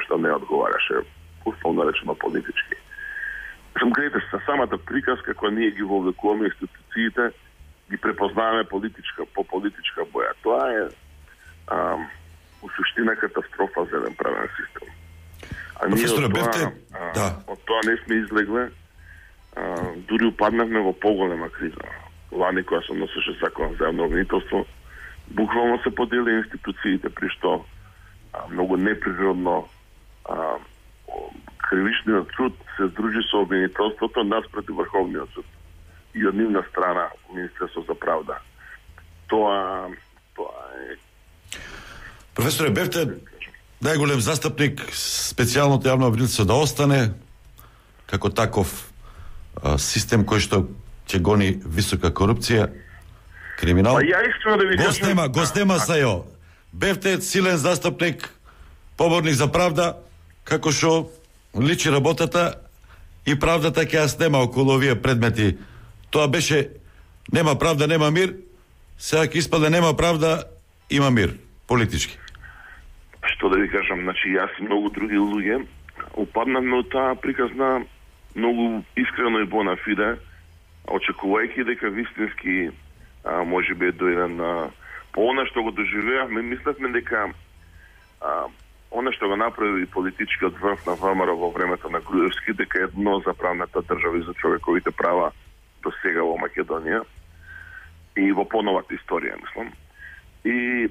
што не одговараше, условно речено политички. Сам гледате, са самата приказка која ние ги вовлекуваме институциите, ги препознаваме политичка по политичка боја. Тоа е а, у суштина катастрофа за еден правен систем. А ние од тоа, бевте... а, да. од тоа не сме излегле, а, дури упаднахме во поголема криза. Лани која се носеше закон за јавно обвинителство, буквално се подели институциите, при што а, многу неприродно а, кривичниот суд се здружи со обвинителството наспроти Врховниот суд и од нивна страна Министерство за правда. Тоа тоа е... Професоре, бевте најголем застапник специјалното јавно обвинителство да остане како таков а, систем кој што ќе гони висока корупција, криминал. Па ја искрено да ви кажам... Гостема, гостема Сајо. Бевте силен застапник, поборник за правда, како што личи работата и правдата ќе ја снема околу овие предмети. Тоа беше нема правда, нема мир, сега ќе испаде нема правда, има мир, политички. Што да ви кажам, значи јас и многу други луѓе упаднавме од таа приказна многу искрено и бона фиде, очекувајќи дека вистински а, може би дојден а, по она што го доживеавме, мислевме дека а, она што го направи политичкиот врв на ВМРО во времето на Груевски, дека е дно за правната држава и за човековите права до сега во Македонија и во поновата историја, мислам. И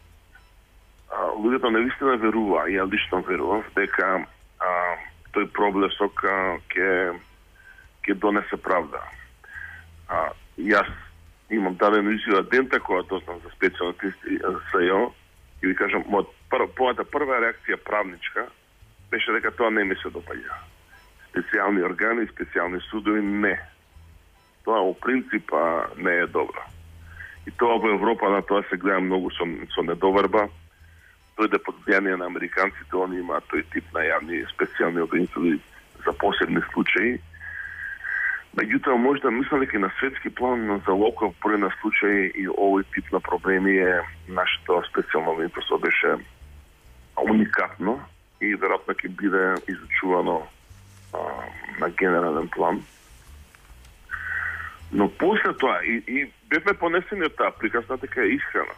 а, луѓето навистина верува, и ја лично верував, дека а, тој проблесок ќе ќе донесе правда. А, јас имам дадено изјава дента која дознам за специјалната СЈО и ви кажам, мојата пр, прва реакција правничка беше дека тоа не ми се допаѓа. Специјални органи, специјални судови, не. Тоа во принцип не е добро. И тоа во Европа на тоа се гледа многу со, со недоверба. Дојде под влијание на американците, они имаат тој тип на јавни специјални обвинители за посебни случаи. Меѓутоа, може да мислам дека на светски план, но за локал број на случаи и овој тип на проблеми е нашето специјално обвинителство беше уникатно и веројатно ќе биде изучувано а, на генерален план. Но после тоа, и, и бевме понесени од таа приказна, дека е искрена.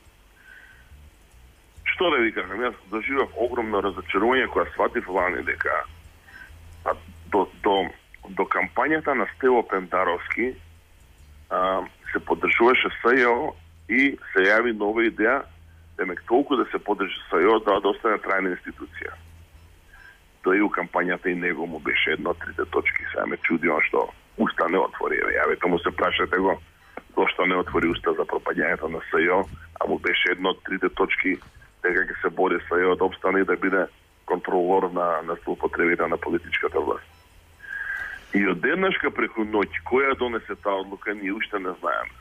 Што да ви кажам, јас доживав огромно разочарување кога сватив лани дека а, до, до, до кампањата на Стево Пендаровски а, се поддржуваше СЈО и се јави нова идеја, демек толку да се поддржи СЈО да, да остане трајна институција. Тоа и у кампањата и него му беше едно од трите точки. Сега ме чуди он што уста не отвори. Јавете му се прашате го зошто не отвори уста за пропаѓањето на СЈО, а му беше едно од трите точки дека ќе се бори СЈО да обстане и да биде контролор на, на злоупотребите на политичката власт. И од еднашка преку ноќ, која донесе таа одлука, ние уште не знаеме.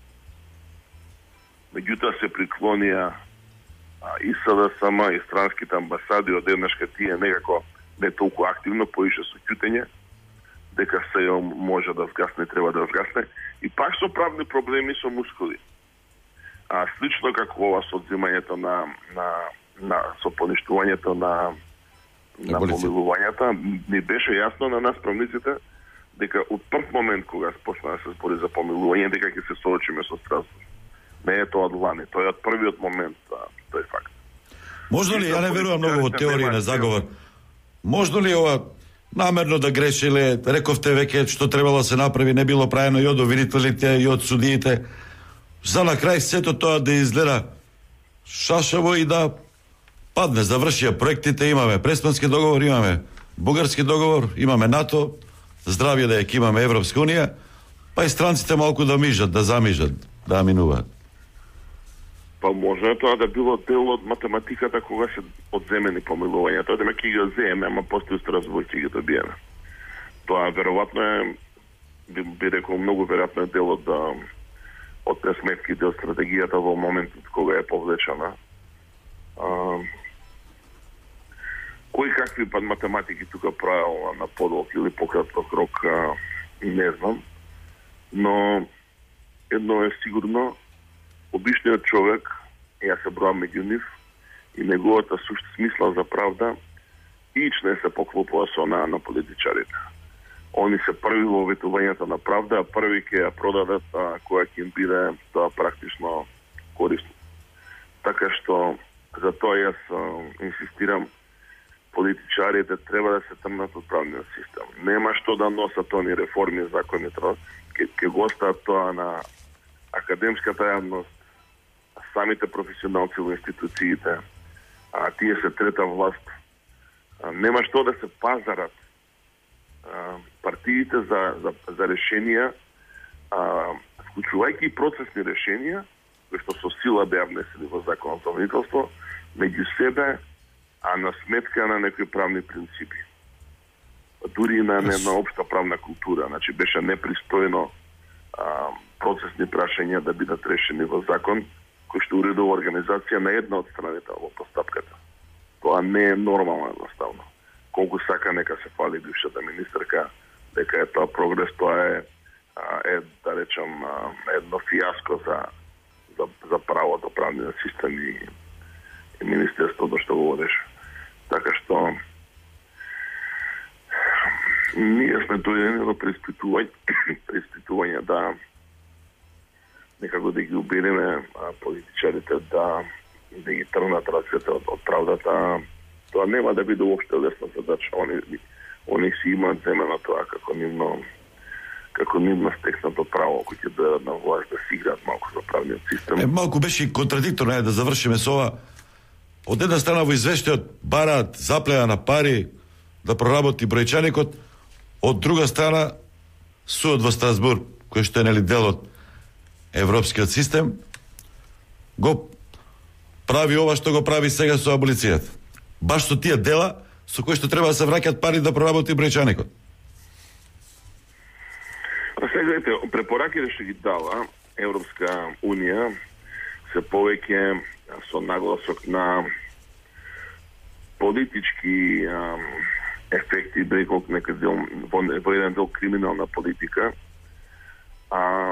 Меѓутоа се приклонија а, и СДСМ и странските амбасади, од еднашка тие некако не толку активно, поише со ќутење, дека СЈО може да згасне, треба да згасне, и пак со правни проблеми со мускули. А слично како ова со одзимањето на, на, на со поништувањето на на помилувањата, ни беше јасно на нас правниците дека од прв момент кога почна да се збори за помилување, дека ќе се соочиме со Страсбург. Не е тоа од лани, тоа е од првиот момент, тој факт. Можно ли, ја не верувам многу во теорија на заговор, можно ли ова намерно да грешиле, рековте веќе што требало да се направи, не било правено и од обвинителите и од судиите, за на крај сето тоа да изгледа шашаво и да падне, завршија проектите, имаме Преспански договор, имаме Бугарски договор, имаме НАТО, здравје да ја имаме Европска унија, па и странците малку да мижат, да замижат, да минуваат. Па може тоа да било дел од математиката кога се одземени помилувања. Тоа дека ќе ги земеме, ама после Страсбург ќе ги добиеме. Тоа веројатно е, би, би рекол, многу веројатно е дел од од пресметки, дел стратегијата во моментот кога е повлечена. А, кои какви пад математики тука правил на подолг или пократок рок, а, не знам. Но едно е сигурно, обичниот човек, ја се броам меѓу нив, и неговата сушт смисла за правда ич не се поклопува со на, на политичарите. Они се први во ветувањето на правда, а први ќе ја продадат а, која ќе им биде тоа практично корисно. Така што за тоа јас а, инсистирам, политичарите треба да се тргнат од правниот систем. Нема што да носат они реформи, закони, ке, ке го остават тоа на академската јавност, самите професионалци во институциите, а тие се трета власт. А, нема што да се пазарат а, партиите за, за, за решенија, а, вклучувајќи и процесни решенија, кои што со сила беа внесени во законот за обвинителство, меѓу себе, а на сметка на некои правни принципи. Дури и на една општа правна култура. Значи, беше непристојно а, процесни прашања да бидат решени во закон, кој што уредува организација на една од страните во постапката. Тоа не е нормално едноставно. Колку сака нека се фали бившата министерка, дека е тоа прогрес, тоа е, а, е да речам, а, едно фиаско за, за, за правото, правниот систем и, и министерството што го водеше. Така што ние сме дојдени до преиспитување, преиспитување да некако да ги убедиме политичарите да да ги тргнат рацете од, од правдата. Тоа нема да биде уопште лесна задача. Они, они си имаат земено тоа како нивно како нивно стекнато право, кој ќе дојдат на власт да си играат малку за правниот систем. Е, малку беше контрадикторно, е да завршиме со ова. Од една страна во извештајот бараат заплеа на пари да проработи бројчаникот, од друга страна судот во Страсбург, кој што е нели дел од европскиот систем, го прави ова што го прави сега со аболицијата. Баш со тие дела со кои што треба да се враќаат пари да проработи бројчаникот. А сега ете, препораките што ги дава Европска унија се повеќе со нагласок на политички а, ефекти, брекол некој дел, во, во еден дел криминална политика, а,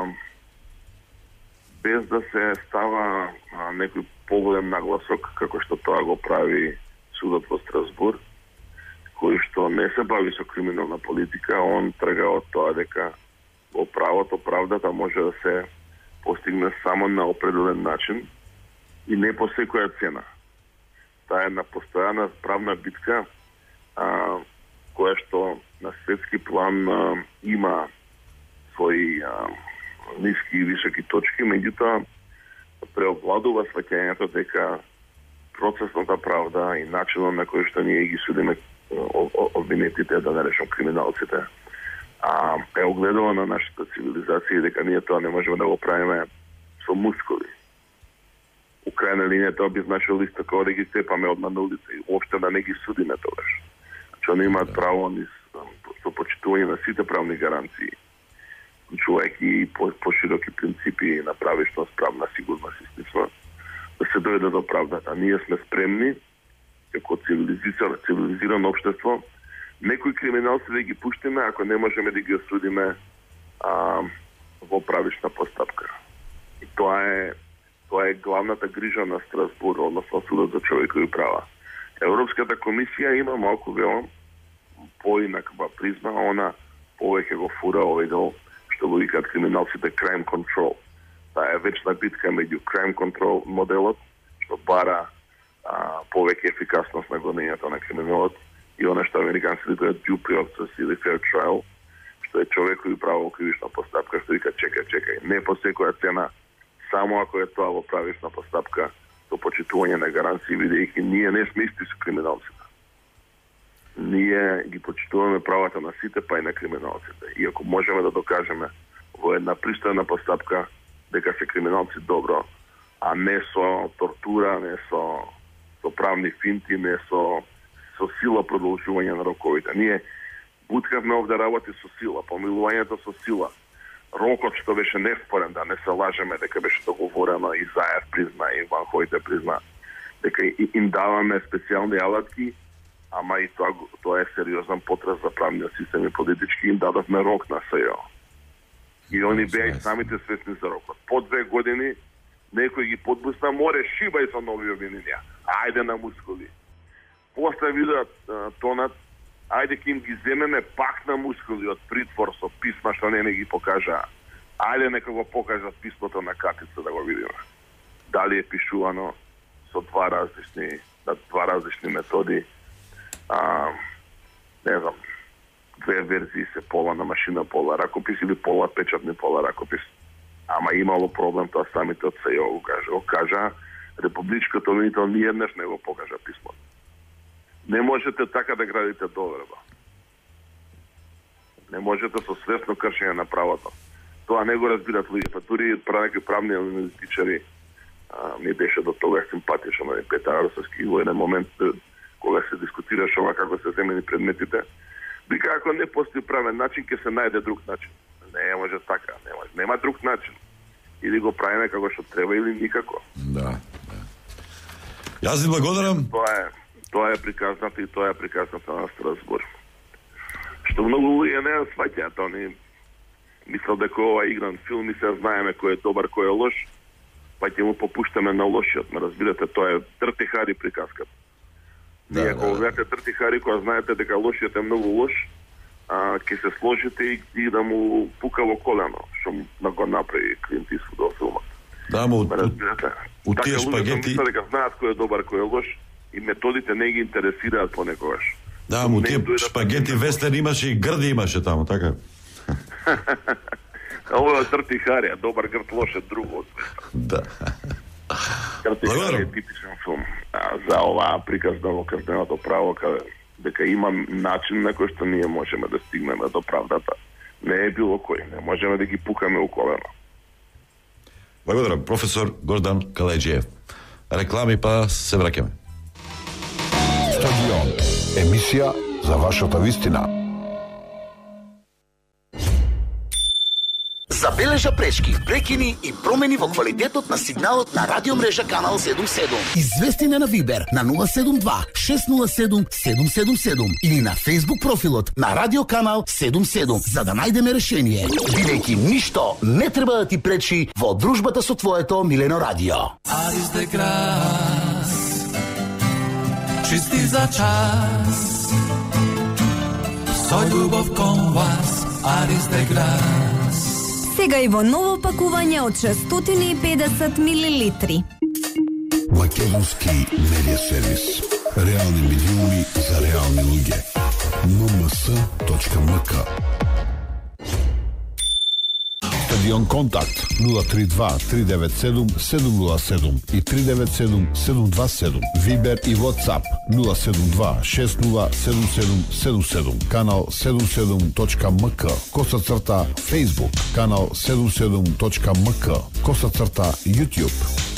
без да се става а, некој поголем нагласок, како што тоа го прави судот во Страсбург, кој што не се бави со криминална политика, он трга од тоа дека во правото, правдата може да се постигне само на определен начин и не по секоја цена. Таа е една постојана правна битка, а, која што на светски план а, има своји а, ниски и високи точки, меѓутоа преовладува сваќањето дека процесната правда и начинот на кој што ние ги судиме обвинетите, да наречам криминалците, а, е огледало на нашата цивилизација и дека ние тоа не можеме да го правиме со мускули. У крајна линија тоа би значило исто како да ги цепаме одма на улица и уопште да не ги судиме тогаш. Значи, они имаат право ни со почитување на сите правни гаранции, вклучувајќи и пошироки принципи на правичност, правна сигурност и слично, да се дојде до правдата. Ние сме спремни, како цивилизирано, цивилизирано општество, некои криминалци да ги пуштиме, ако не можеме да ги осудиме а, во правична постапка. И тоа е Тоа е главната грижа на Страсбург, односно судот за човекови права. Европската комисија има малку велам поинаква призма, она повеќе го фура овој дел што го викаат криминалците crime control. Таа е вечна битка меѓу crime control моделот, што бара а, повеќе ефикасност на гонењето на криминалот, и она што американците викаат due process или fair trial, што е човекови права во кривична постапка, што вика чекај, чекај, не по секоја цена, само ако е тоа во правична постапка, со почитување на гаранции, бидејќи ние не сме исти со криминалците. Ние ги почитуваме правата на сите, па и на криминалците. И ако можеме да докажеме во една пристојна постапка дека се криминалци добро, а не со тортура, не со, со правни финти, не со, со сила продолжување на роковите. Ние буткавме овде работи со сила, помилувањето со сила. Рокот што беше неспорен, да не се лажеме, дека беше договорено и Заев призна, и Ван Хојте призна, дека им даваме специјални алатки, ама и тоа, тоа е сериозен потрес за правниот систем и политички, им дадовме рок на СЈО. И они беа и самите свесни за рокот. По две години некој ги подбусна, море шибај со нови обвиненија. Ајде на мускули. поставиле тонат, ајде ќе им ги земеме пак на мускули од притвор со писма што не не ги покажа. Ајде нека го покажат писмото на катица да го видиме. Дали е пишувано со два различни, два различни методи. А, не знам, две верзии се пола на машина, пола ракопис или пола печатни, пола ракопис. Ама имало проблем, тоа самите од СЕО го кажа. Го кажа, Републичкото обвинител ни еднаш не го покажа писмото. Не можете така да градите доверба. Не можете со свесно кршење на правото. Тоа не го разбират луѓето. Дури некои правни аналитичари ми беше до тога симпатичен на Петар Арсовски во еден момент кога се дискутираше ова како се земени предметите. Вика, ако не постои правен начин, ќе се најде друг начин. Не може така, не може. Нема друг начин. Или го правиме како што треба, или никако. Да, да. Јас ви благодарам. Тоа е, тоа е приказната и тоа е приказната на Страсбург. Што многу луѓе не сваќаат, они мислат дека ова игран филм и се знаеме кој е добар, кој е лош, па ќе му попуштаме на лошиот. Ме разбирате, тоа е Дърти Хари приказката. Да, Ние ако гледате да, да. Дърти Хари, кога знаете дека лошиот е многу лош, а, ќе се сложите и, и да му пука во колено, што му го направи Клинт Иствуд во филмот. Да, му у тие шпагети... Така луѓето дека знаат кој е добар, кој е лош и методите не ги интересираат понекогаш. Да, му тие шпагети вестерн имаше и грди имаше таму, така? Ово е Дърти Хари, добар грд, лош е друго. Да. Дърти Хари е типичен филм. А, за оваа приказна во казненото право, каде дека има начин на кој што ние можеме да стигнеме до правдата. Не е било кој, не можеме да ги пукаме у колено. Благодарам, професор Гордан Калајџиев. Реклами, па се враќаме. Стадион. Емисија за вашата вистина. Забележа пречки, прекини и промени во квалитетот на сигналот на радиомрежа Канал седум седум. Извести ме на Вибер на нула седум два шест нула седум седум седум седум или на Facebook профилот на Радио Канал седум седум за да најдеме решение. Бидејќи ништо не треба да ти пречи во дружбата со твоето милено радио. Aris de gras, čistý za čas, со љубов кон вас, Aris de gras. Сега и во ново пакување од шестстотини и педесет милилитри. Македонски медија сервис. Реални медиуми за реални луѓе. ен ем ес точка ем ка. Стадион Контакт нула три два три девет седум седум нула седум и три девет седум седум два седум. Вибер и WhatsApp нула седум два шест нула седум седум седум седум. Канал седум седум точка ем ка. Коса црта Facebook. Канал седум седум точка ем ка. Коса црта YouTube.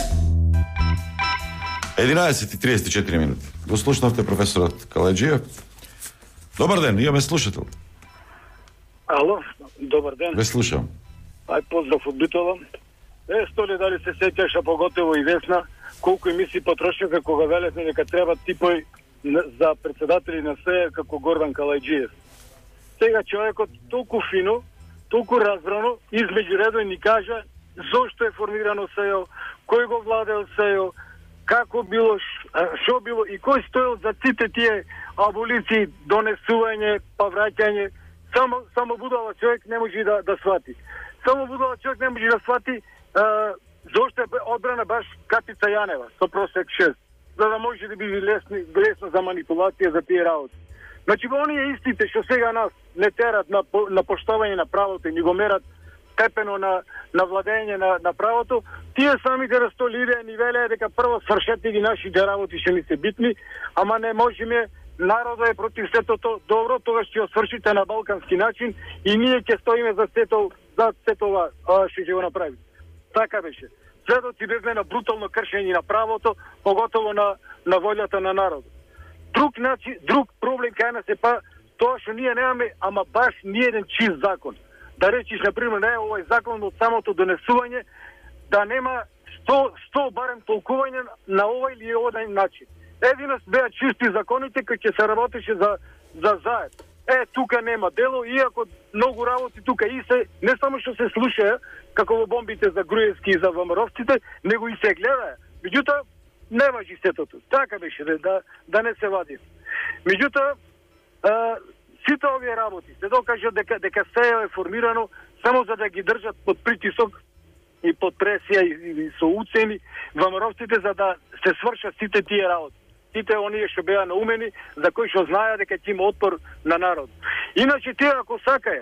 единаесет и триесет и четири минути. Го слушнавте професорот Калајџиев. Добар ден, имаме слушател. Ало, добар ден. Ве слушам. Ај поздрав од Битола. Е, Столи, дали се сеќаш, а поготово и Весна, колку емисии потрошиха кога велевме дека треба типој за председатели на СЕ како Гордан Калајџиев. Сега човекот толку фино, толку разбрано, измеѓу редови ни кажа зошто е формирано СЕО, кој го владеел СЕО, како било, шо било и кој стоел за сите тие аболиции, донесување, па враќање. Само, само будала човек не може да, да свати. Само будала човек не може да свати е, зошто е одбрана баш Катица Јанева со просек шест, за да може да биде лесни, лесно за манипулација за тие работи. Значи, оние истите што сега нас не терат на, на поштовање на правото и ни го мерат степено на, на владење на, на правото, тие самите растолиде ни велеа дека прво свршете ги нашите работи што ни се битни, ама не можеме. Народот е против сето добро, тогаш ќе го свршите на балкански начин и ние ќе стоиме за сето, за сето ова што ќе го направи. Така беше. Сведоци бевме на брутално кршење на правото, поготово на, на волјата на народот. Друг начин, друг проблем кај нас е па тоа што ние немаме, ама баш ни еден чист закон. Да речиш, например, не е овој закон од самото донесување, да нема сто, сто барем толкување на овој или овој начин. Единос беа чисти законите кои ќе се работеше за, за заед. Е, тука нема дело, иако многу работи тука и се, не само што се слушаја, како во бомбите за Груевски и за ВМРО-вците, него и се гледаја. Меѓутоа, не важи сето тоа. Така беше, да, да не се вади. Меѓутоа, сите овие работи се докажа дека, дека СЕО е формирано само за да ги држат под притисок и под пресија и, и со уцени ВМРО-вците за да се свршат сите тие работи. Сите оние што беа наумени, за кои што знаеа дека ќе има отпор на народ. Иначе тие ако сакаја,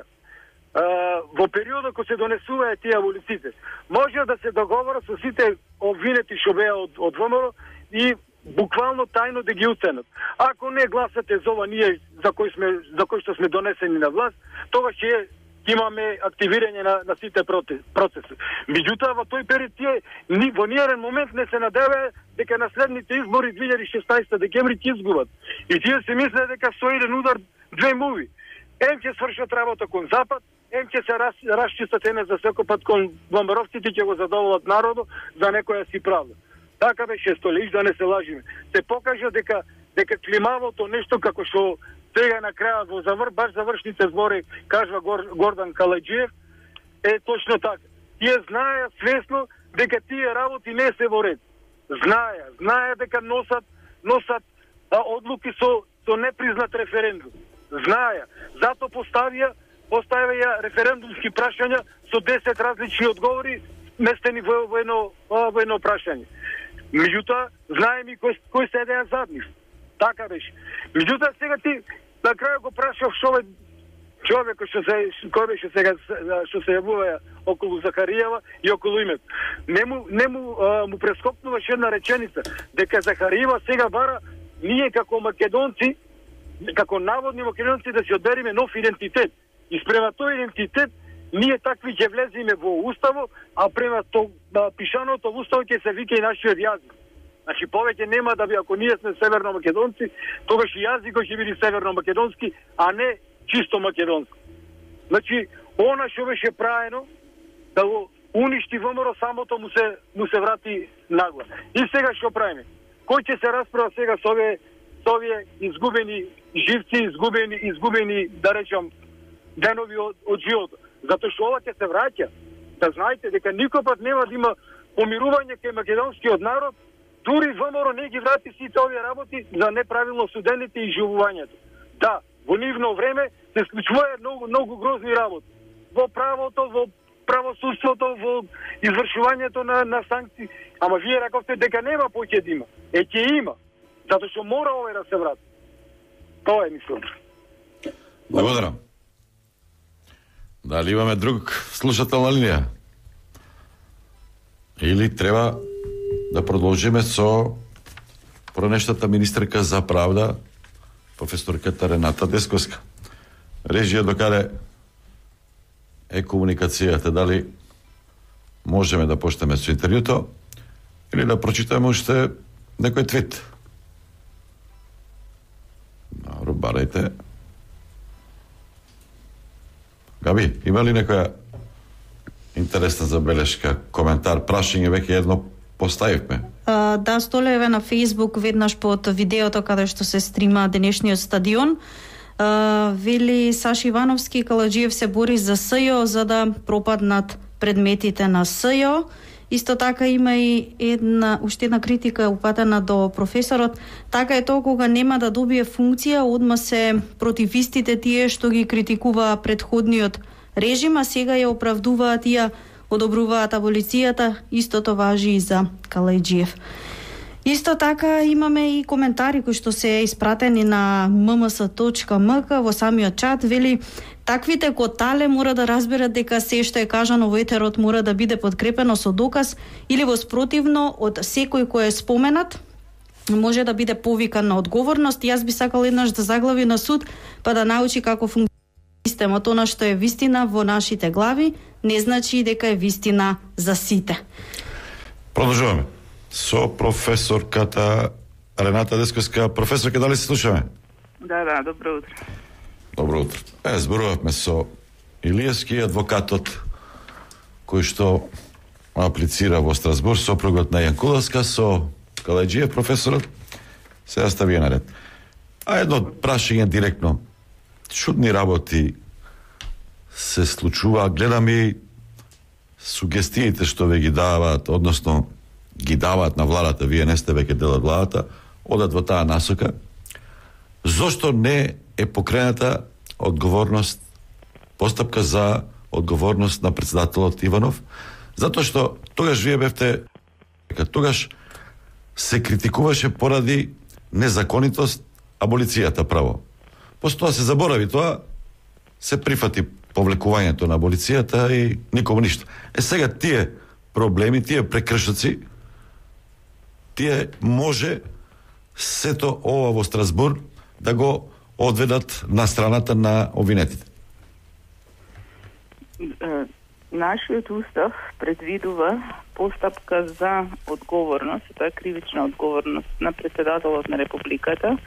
во периодот кога се донесуваат тие аболициите, може да се договорат со сите обвинети што беа од, од ВМРО и буквално тајно да ги уценат. Ако не гласате за ова ние за кој сме за кој што сме донесени на власт, тогаш ќе имаме активирање на, на сите процеси. Меѓутоа во тој период тие ни во ниеден момент не се надеваа дека на следните избори две илјади и шеснаесета декември ќе изгубат. И тие се мислеа дека со еден удар две муви. Ем ќе свршат работа кон Запад, ем ќе се раз, расчистат ене за секој пат кон ВМРО-вците, ќе го задоволат народот за некоја си правда. Така беше столиш, да не се лажиме. Се покажа дека дека климавото нешто како што сега на крајот во завр, баш завршните збори кажува Гор, Гордан Калаџиев, е точно така. Тие знаеа свесно дека тие работи не се во ред. Знаеа, знаеа дека носат носат а, одлуки со со непризнат референдум. Знаеа, затоа поставија поставија референдумски прашања со десет различни одговори местени во, во едно во едно прашање. Меѓутоа, знаеме и кој кој седеа зад нив. Така беше. Меѓутоа сега ти на крај го прашав што е човекот што се кој беше сега што се јавува околу Захариева и околу името. Не му не му а, му прескокнуваше една реченица дека Захариева сега бара ние како македонци, како наводни македонци да си одбериме нов идентитет. И спрема тој идентитет ние такви ќе влеземе во уставо, а према то пишаното во уставот ќе се вика и нашиот јазик. Значи повеќе нема да би, ако ние сме северно македонци, тогаш и јазикот ќе биде северно македонски, а не чисто македонски. Значи, она што беше праено да го уништи ВМРО, самото му се му се врати нагла. И сега што правиме? Кој ќе се расправа сега со овие со овие изгубени живци, изгубени изгубени да речам денови од, од животот? Затоа што ова ќе се враќа. Да знаете дека никој пат нема да има помирување кај македонскиот народ, дури ВМРО не ги врати сите овие работи за неправилно судените и живувањето. Да, во нивно време се случуваат многу многу грозни работи. Во правото, во правосудството, во извршувањето на на санкции. Ама вие раковте дека нема поќе да има. Е ќе има. Затоа што мора овој да се врати. Тоа е мислам. Благодарам. Дали имаме друг слушател на линија? Или треба да продолжиме со пронештата министерка за правда, професорката Рената Десковска. Режија докаде е комуникацијата, дали можеме да почнеме со интервјуто или да прочитаме уште некој твит. Добро, барајте. Габи, има ли некоја интересна забелешка, коментар, прашање, веќе едно поставивме? Uh, да, Столеве на Фейсбук веднаш под видеото каде што се стрима денешниот стадион. Uh, вели Саши Ивановски, Калаџиев се бори за СЈО за да пропаднат предметите на СЈО. Исто така има и една уште една критика упатена до професорот. Така е тоа кога нема да добие функција, одма се против истите тие што ги критикуваа претходниот режим, а сега ја оправдуваат и ја одобруваат аболицијата. Истото важи и за Калаџиев. Исто така имаме и коментари кои што се испратени на ем ем ес точка ем ка во самиот чат. Вели, таквите котале мора да разберат дека се што е кажано во етерот мора да биде подкрепено со доказ или во спротивно од секој кој е споменат може да биде повикан на одговорност. Јас би сакал еднаш да заглави на суд па да научи како функционира системот. Она што е вистина во нашите глави не значи дека е вистина за сите. Продолжуваме со професорката Рената Десковска. Професорка, дали се слушаме? Да, да, добро утро. Добро утро. Е, зборувавме со Илиевски, адвокатот кој што аплицира во Страсбург, сопругот на Јанкуловска, со Калаџиев, професорот, се оставија наред. А едно прашање директно. Чудни работи се случува, гледам и сугестиите што ве ги даваат, односно ги даваат на владата, вие не сте веќе дел од владата, одат во таа насока. Зошто не е покрената одговорност, постапка за одговорност на председателот Иванов? Затоа што тогаш вие бевте, тогаш се критикуваше поради незаконитост аболицијата право. После тоа се заборави тоа, се прифати повлекувањето на аболицијата и никому ништо. Е сега тие проблеми, тие прекршоци, тие може сето ова во Страсбур да го одведат на страната на обвинетите. Нашиот устав предвидува постапка за одговорност, тоа е кривична одговорност на председателот на Републиката,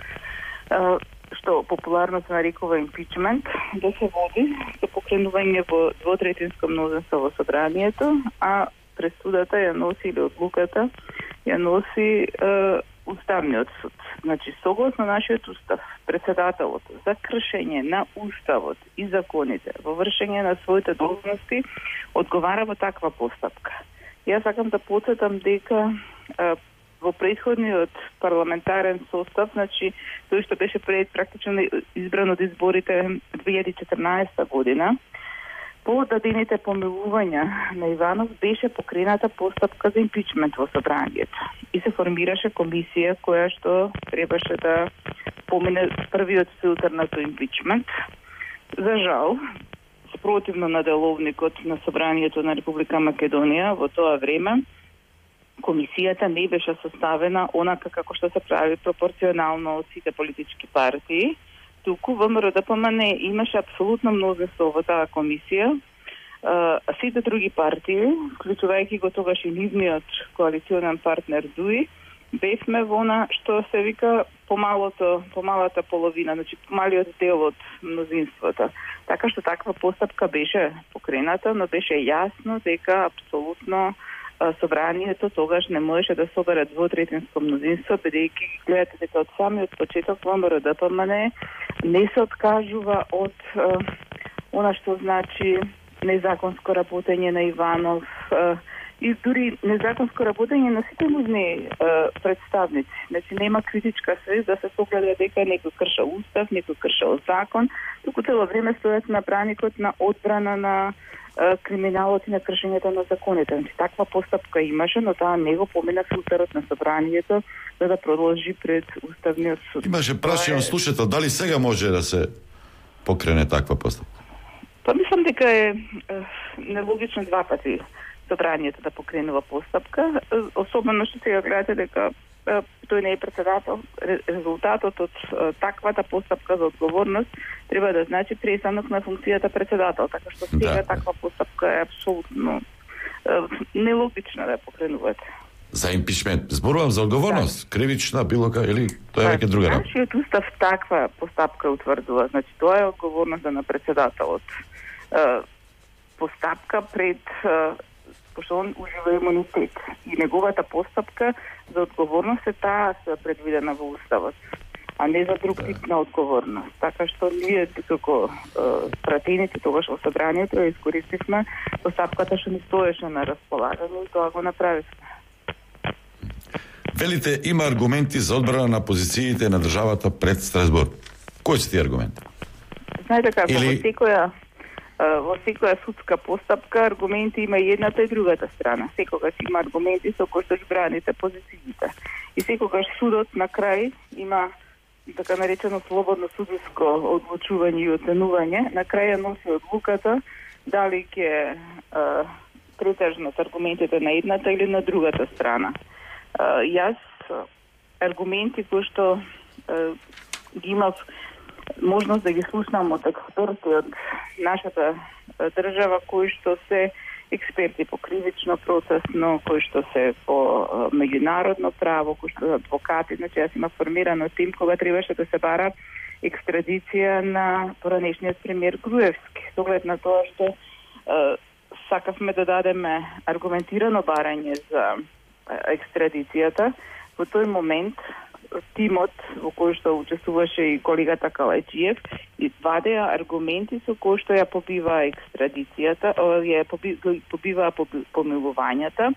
што популарно се нарекува импичмент, да се води со покренување во двотретинско мнозинство во собранието, а пресудата ја носи или одлуката ја носи е, Уставниот суд. Значи, согласно нашиот устав, председателот за кршење на уставот и законите во вршење на своите должности одговара во таква постапка. Јас сакам да потсетам дека е, во претходниот парламентарен состав, значи тој што беше пред практично избран од изборите две илјади и четрнаесета година, по дадените помилувања на Иванов беше покрената постапка за импичмент во собранието и се формираше комисија која што требаше да помине првиот филтер на тој импичмент. За жал, спротивно на деловникот на собранието на Република Македонија во тоа време, комисијата не беше составена онака како што се прави пропорционално од сите политички партии, туку ВМРО-ДПМН имаше апсолутно мнозинство во таа комисија, а сите други партии, вклучувајќи го тогаш и нивниот коалиционен партнер ДУИ, бевме во она што се вика помалото, помалата половина, значи помалиот дел од мнозинството. Така што таква постапка беше покрената, но беше јасно дека апсолутно собранието тогаш не можеше да собере двотретинско мнозинство, бидејќи гледате дека од самиот почеток ВМРО-ДПМН не се откажува од е, она што значи незаконско работење на Иванов е, и дури незаконско работење на сите нивни е, представници. Значи нема критичка свест да се погледа дека некој кршал устав, некој кршал закон, туку цело време стојат на браникот на одбрана на криминалот и на кршењето на законите. Значи, таква постапка имаше, но таа не го помина филтерот на собранието за да продолжи пред Уставниот суд. Имаше прашање слушател, дали сега може да се покрене таква постапка? Па мислам дека е, е нелогично два пати собранието да покренува постапка, особено што сега гледате дека тој не е председател. Резултатот од таквата постапка за одговорност треба да значи престанок на функцијата председател, така што сега да. Таква постапка е апсолутно нелогична да ја покренувате. За импичмент. Зборувам за одговорност, да. Кривична, било ка, или тоа е веќе друга работа. Нашиот устав таква постапка утврдува, значи тоа е одговорност на председателот. Постапка пред пошто он ужива имунитет и неговата постапка за одговорност е таа се предвидена во уставот, а не за друг тип на одговорност. Така што ние како пратеници тогаш во собранието ја искористивме постапката што ни стоеше на располагање и тоа го направивме. Велите има аргументи за одбрана на позициите на државата пред Страсбур. Кои се тие аргументи? Знаете како, Или... во секоја во секоја судска постапка аргументи има и едната и другата страна. Секогаш има аргументи со кои што ги браните позициите. И секогаш судот на крај има така наречено слободно судско одлучување и оценување. На крај ја носи одлуката дали ќе претежнат аргументите на едната или на другата страна. А, јас аргументи кои што а, ги имав можност да ги слушнам од експерти од нашата држава, кои што се експерти по кривично процесно, кои што се по меѓународно право, кои што адвокати, значи јас имам формирано тим кога требаше да се бара екстрадиција на поранешниот премиер Груевски. С оглед на тоа што е, сакавме да дадеме аргументирано барање за екстрадицијата, во тој момент тимот во кој што учествуваше и колегата Калајчиев и вадеа аргументи со кои што ја побива екстрадицијата, ја побива помилувањата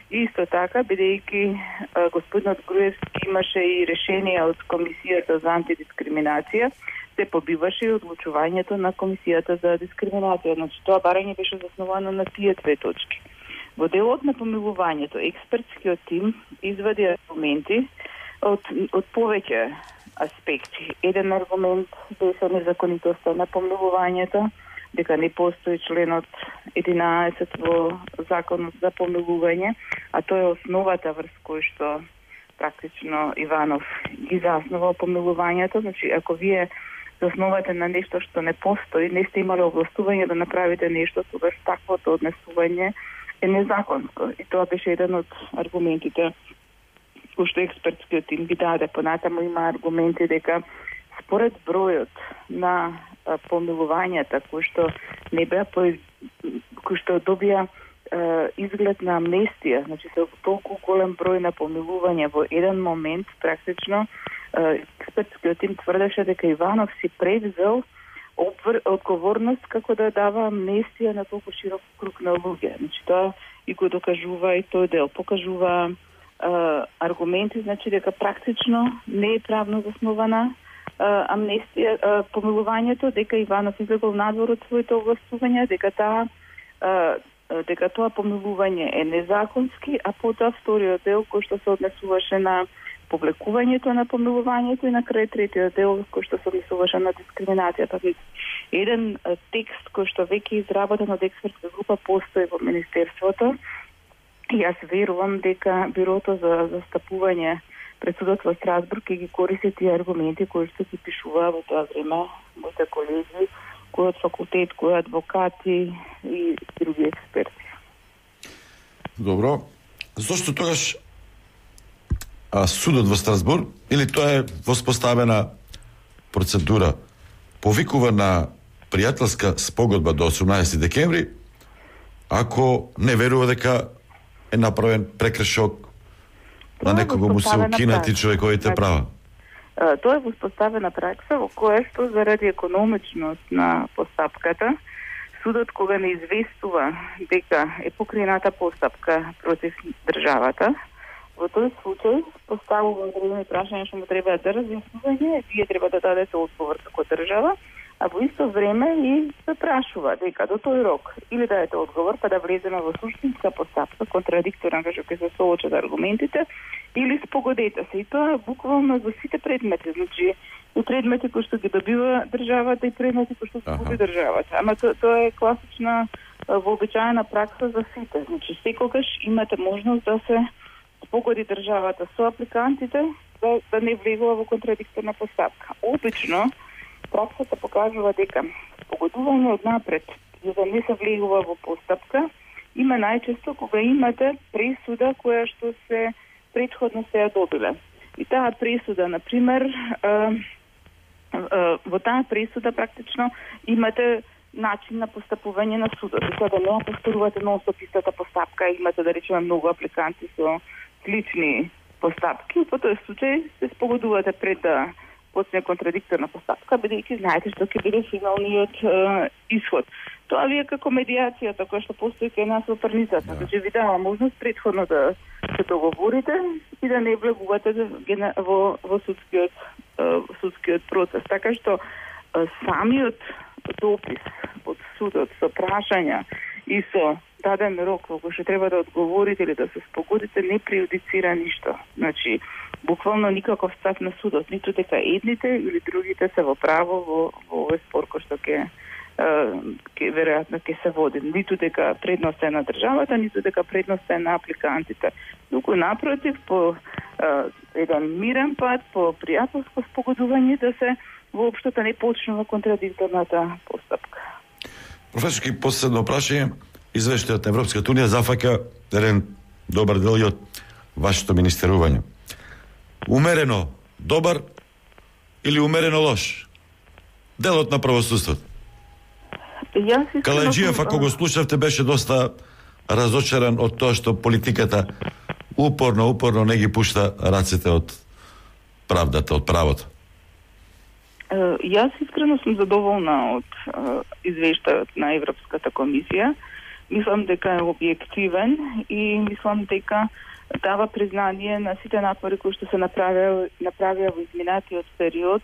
Исто така, бидејќи господинот Груевски имаше и решение од Комисијата за антидискриминација, се побиваше и одлучувањето на Комисијата за дискриминација. Значи, тоа барање беше заснувано на тие две точки. Во делот на помилувањето, експертскиот тим извади аргументи од, од повеќе аспекти. Еден аргумент беше незаконитоста на помилувањето, дека не постои членот единаесет во законот за помилување, а тоа е основата врз кој што практично Иванов ги заснува помилувањето. Значи, ако вие заснувате на нешто што не постои, не сте имали овластување да направите нешто, тогаш таквото однесување е незаконско. И тоа беше еден од аргументите кој што експертскиот тим ги даде. Понатаму има аргументи дека според бројот на помилувањата кои што не беа кои што добија е, изглед на амнестија, значи се толку голем број на помилувања во еден момент, практично е, експертскиот тим тврдеше дека Иванов си превзел обвр... одговорност како да дава амнестија на толку широк круг на луѓе. Значи тоа и го докажува и тој дел. Покажува е, аргументи, значи дека практично не е правно заснована амнестија, помилувањето, дека Иванов излегол надвор од своите овластувања, дека таа дека тоа помилување е незаконски, а потоа вториот дел кој што се однесуваше на публикувањето на помилувањето и на крај третиот дел кој што се однесуваше на дискриминацијата. Еден текст кој што веќе изработен од експертска група постои во Министерството и јас верувам дека Бирото за застапување пред судот во Страсбург ќе ги користи тие аргументи кои што се пишуваа во тоа време моите колеги, кои од факултет, кои адвокати и други експерти. Добро. Зошто тогаш а, судот во Страсбург, или тоа е воспоставена процедура, повикува на пријателска спогодба до осумнаесети декември, ако не верува дека е направен прекршок на некого му се укинати човековите права? Тоа е воспоставена пракса во која што заради економичност на постапката, судот кога не известува дека е покрената постапка против државата, во тој случај поставува одредени прашања што му треба да разјаснување, вие треба да дадете одговор како држава, а во исто време и се прашува дека до тој рок или дадете одговор па да влеземе во суштинска постапка, контрадикторна кај што ќе се соочат аргументите, или спогодете се. И тоа буквално за сите предмети, значи и предмети кои што ги добива државата и предмети кои што ги губи државата. Ама тоа то е класична вообичаена пракса за сите. Значи секогаш имате можност да се спогоди државата со апликантите да, да не влегува во контрадикторна постапка. Обично праксата покажува дека спогодување од напред за да не се влегува во постапка има најчесто кога имате пресуда која што се претходно се ја добиле. И таа пресуда, например, во таа пресуда практично имате начин на постапување на судот. И сега да не повторувате нон-стоп истата постапка, имате да речеме многу апликанти со слични постапки, по тој случај се спогодувате пред да почне контрадикторна постапка, бидејќи знаете што ќе биде финалниот е, исход. Тоа ви е како медијацијата која што постои кај нас во парницата. Значи да. ви дава можност претходно да се договорите и да не влегувате во, во судскиот, е, судскиот процес. Така што е, самиот допис од судот со прашања и со даден рок во кој што треба да одговорите или да се спогодите не прејудицира ништо. Значи, буквално никаков став на судот, ниту дека едните или другите се во право во, во овој спор кој што ќе ќе веројатно ќе се води. Ниту дека предност е на државата, ниту дека предност е на апликантите. Туку напротив, по е, еден мирен пат, по пријателско спогодување да се воопшто не почнува контрадикторната постапка. Професорки, последно прашање. Извештајот на Европската унија зафаќа еден добар дел и од вашето министерување. Умерено добар или умерено лош? Делот на правосудството. Калајджиев, ако го слушавте, беше доста разочаран од тоа што политиката упорно, упорно не ги пушта рацете од правдата, од правото. Јас искрено сум задоволна од извештајот на Европската комисија. мислам дека е објективен и мислам дека дава признание на сите напори кои што се направија направија во изминатиот период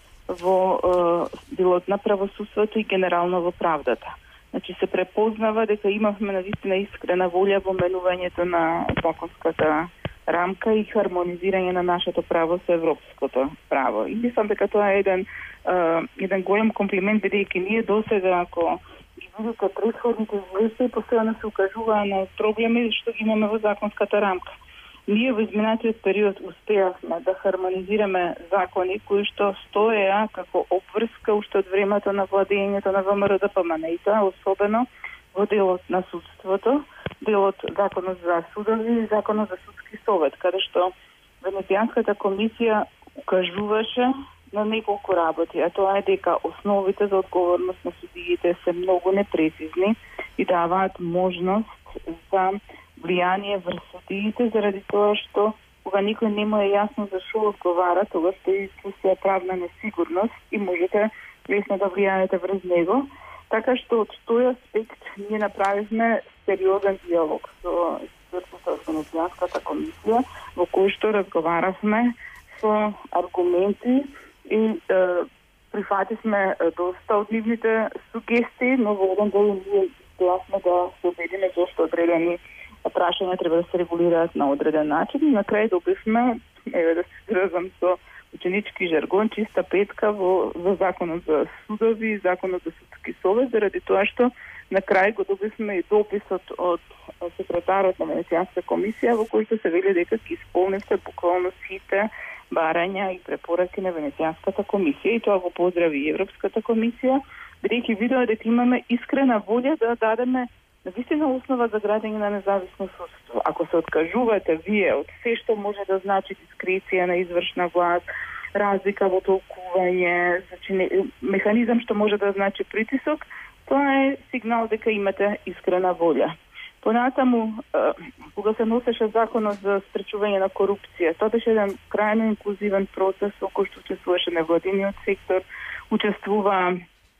во е, делот на правосудството и генерално во правдата. Значи се препознава дека имавме навистина искрена волја во менувањето на законската рамка и хармонизирање на нашето право со европското право. И мислам дека тоа е еден е, еден голем комплимент, бидејќи ние досега, ако ги видите претходните извештаи, постојано се укажуваа на проблеми што ги имаме во законската рамка. Ние во изминатиот период успеавме да хармонизираме закони кои што стоеа како обврска уште од времето на владењето на ВМРО-ДПМН, и тоа особено во делот на судството, делот законот за судови и законот за судски совет, каде што Венецијанската комисија укажуваше на неколку работи, а тоа е дека основите за одговорност на судиите се многу непрецизни и даваат можност за влијание врз судиите, заради тоа што кога никој не му е јасно за што одговара, тогаш тој чувствува правна несигурност и можете лесно да влијаете врз него. Така што од тој аспект ние направивме сериозен диалог со експертите од Венецијанската комисија, во кој што разговаравме со аргументи и е, прифативме доста од нивните сугестии, но во еден дел ние успеавме да се убедиме зашто одредени прашања треба да се регулираат на одреден начин. На крај добивме, еве да се изразам со ученички жаргон, чиста петка во, во законот за судови и законот за судски совет, заради тоа што на крај го добивме и дописот од секретарот на Венецијанска комисија во кој што се вели дека ги исполнивте буквално сите барања и препораки на Венецијанската комисија, и тоа го поздрави и Европската комисија, бидејќи видоа дека имаме искрена волја да дадеме навистина основа за градење на независно судство. Ако се откажувате вие од се што може да значи дискреција на извршна власт, разлика во толкување, значи не, механизам што може да значи притисок, тоа е сигнал дека имате искрена волја. Понатаму, кога се носеше законот за спречување на корупција, тоа беше еден крајно инклузивен процес во кој што учествуваше невладиниот сектор, учествува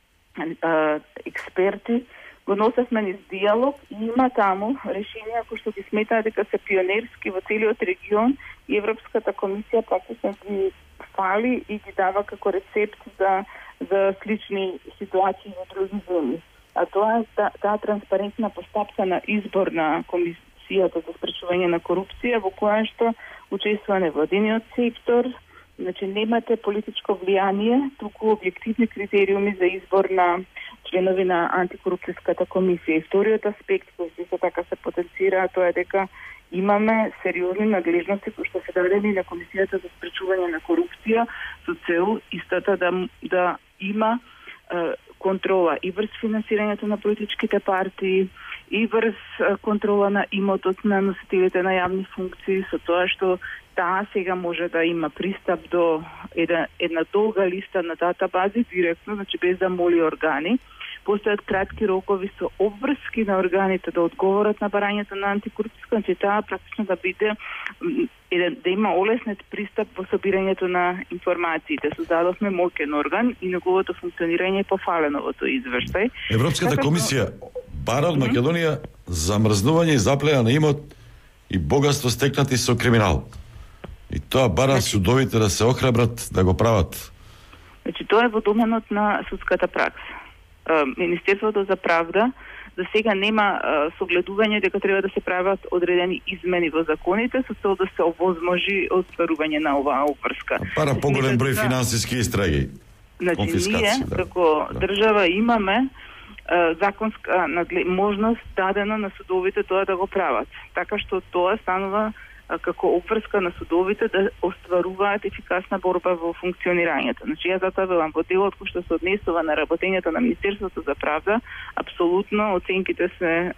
експерти, го носевме низ диалог и има таму решенија кои што ги сметаат дека се пионерски во целиот регион и Европската комисија практично ги фали и ги дава како рецепт за, за слични ситуации во други земји. А тоа е таа та транспарентна постапка на избор на Комисијата за спречување на корупција, во која што учествува невладиниот сектор, значи немате политичко влијание, туку објективни критериуми за избор на членови на антикорупцијската комисија. И вториот аспект кој се така се потенцира, тоа е дека имаме сериозни надлежности кои што се дадени на Комисијата за спречување на корупција со цел истата да, да има е, контрола и врз финансирањето на политичките партии, и врз контрола на имотот на носителите на јавни функции, со тоа што таа сега може да има пристап до една, една долга листа на датабази директно, значи без да моли органи. Постојат кратки рокови со обврски на органите да одговорат на барањето на антикорупцијска, значи таа практично да биде да има олеснет пристап во собирањето на информациите. Создадовме моќен орган и неговото функционирање е пофалено во тој извештај. Европската комисија бара од Македонија замрзнување и заплена на имот и богатство стекнати со криминал. И тоа бара судовите да се охрабрат да го прават. Значи тоа е во доменот на судската пракса. Министерството за правда за сега нема согледување дека треба да се прават одредени измени во законите со цел да се овозможи остварување на оваа обврска. Пара поголем број финансиски истраги. Значи ние да. како да. држава имаме а, законска надле... можност дадена на судовите тоа да го прават. Така што тоа станува како обврска на судовите да остваруваат ефикасна борба во функционирањето. Значи, ја затоа велам, во делот кој што се однесува на работењето на Министерството за правда, апсолутно оценките се е,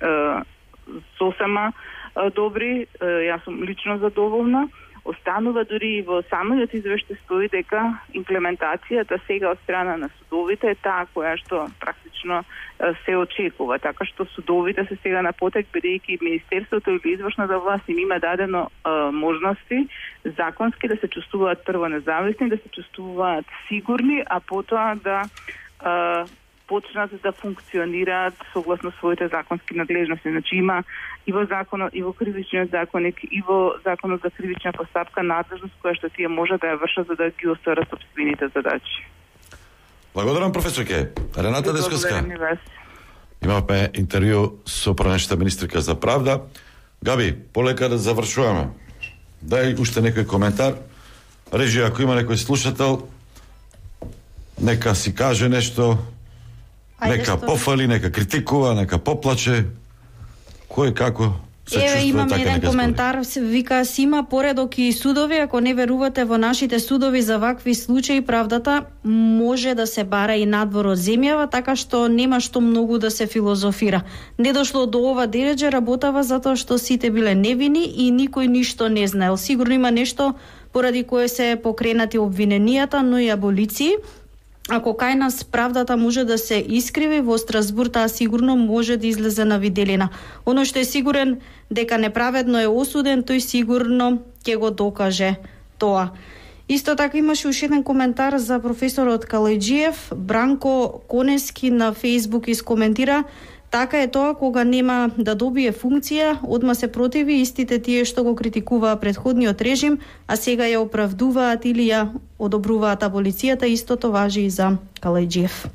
сосема е, добри, е, јас сум лично задоволна. Останува дури и во самиот извештај стои дека имплементацијата сега од страна на судовите е таа која што практично се очекува. Така што судовите се сега на потек, бидејќи Министерството или извршната власт им има дадено а, можности законски да се чувствуваат прво независни, да се чувствуваат сигурни, а потоа да а, почнат да функционираат согласно своите законски надлежности. Значи има и во законот, и во кривичниот законник, и во законот за кривична постапка надлежност која што тие може да ја вршат за да ги остварат сопствените задачи. Благодарам, професорке. Рената Десковска. Имавме интервју со пранешта министрика за правда. Габи, полека да завршуваме. Дај уште некој коментар. Режи, ако има некој слушател, нека си каже нешто, Ајде, нека што... пофали, нека критикува, нека поплаче. Кој како се Еве, чувствува, имаме така еден нека коментар, се вика, си има поредок и судови, ако не верувате во нашите судови за вакви случаи, правдата може да се бара и надвор од земјава, така што нема што многу да се филозофира. Не дошло до ова дележе, работава затоа што сите биле невини и никој ништо не знаел. Сигурно има нешто поради кое се покренати обвиненијата, но и аболиции. Ако кај нас правдата може да се искриви, во Страсбур таа сигурно може да излезе на виделина. Оно што е сигурен дека неправедно е осуден, тој сигурно ќе го докаже тоа. Исто така имаше уште еден коментар за професорот Калајджиев. Бранко Конески на Facebook искоментира: така е тоа кога нема да добие функција, одма се противи истите тие што го критикуваа претходниот режим, а сега ја оправдуваат или ја одобруваат аболицијата. Истото важи и за Калајджиев.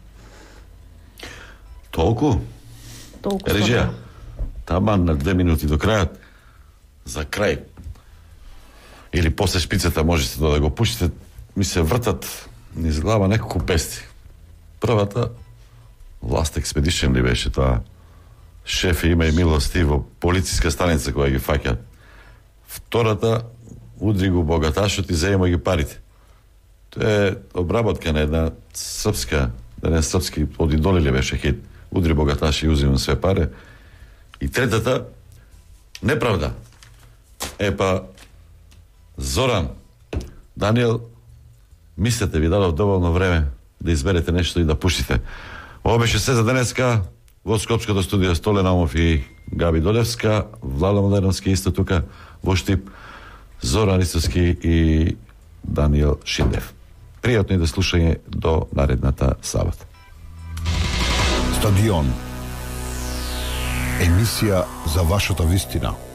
Толку? Толку. Режија, таман на две минути до крајот, за крај, или после шпицата можете да го пуштите, ми се вртат низ глава неколку пести. Првата, Last Expedition ли беше тоа? Шеф има и милости во полициска станица која ги фаќа. Втората, удри го богаташот и заема ги парите. Тоа е обработка на една српска, еден српски од Идоли ли беше хит. Удри богаташ и узимам све паре. И третата, неправда. Е па, Зоран, Даниел, мислете, ви дадов доволно време да изберете нешто и да пуштите. Ова беше се за денеска. Во Скопското студио Столе Наумов и Габи Долевска, Владо Модерновски исто тука во Штип, Зоран Истовски и Даниел Шиндев. Пријатно и да слушање до наредната сабота. Стадион. Емисија за вашата вистина.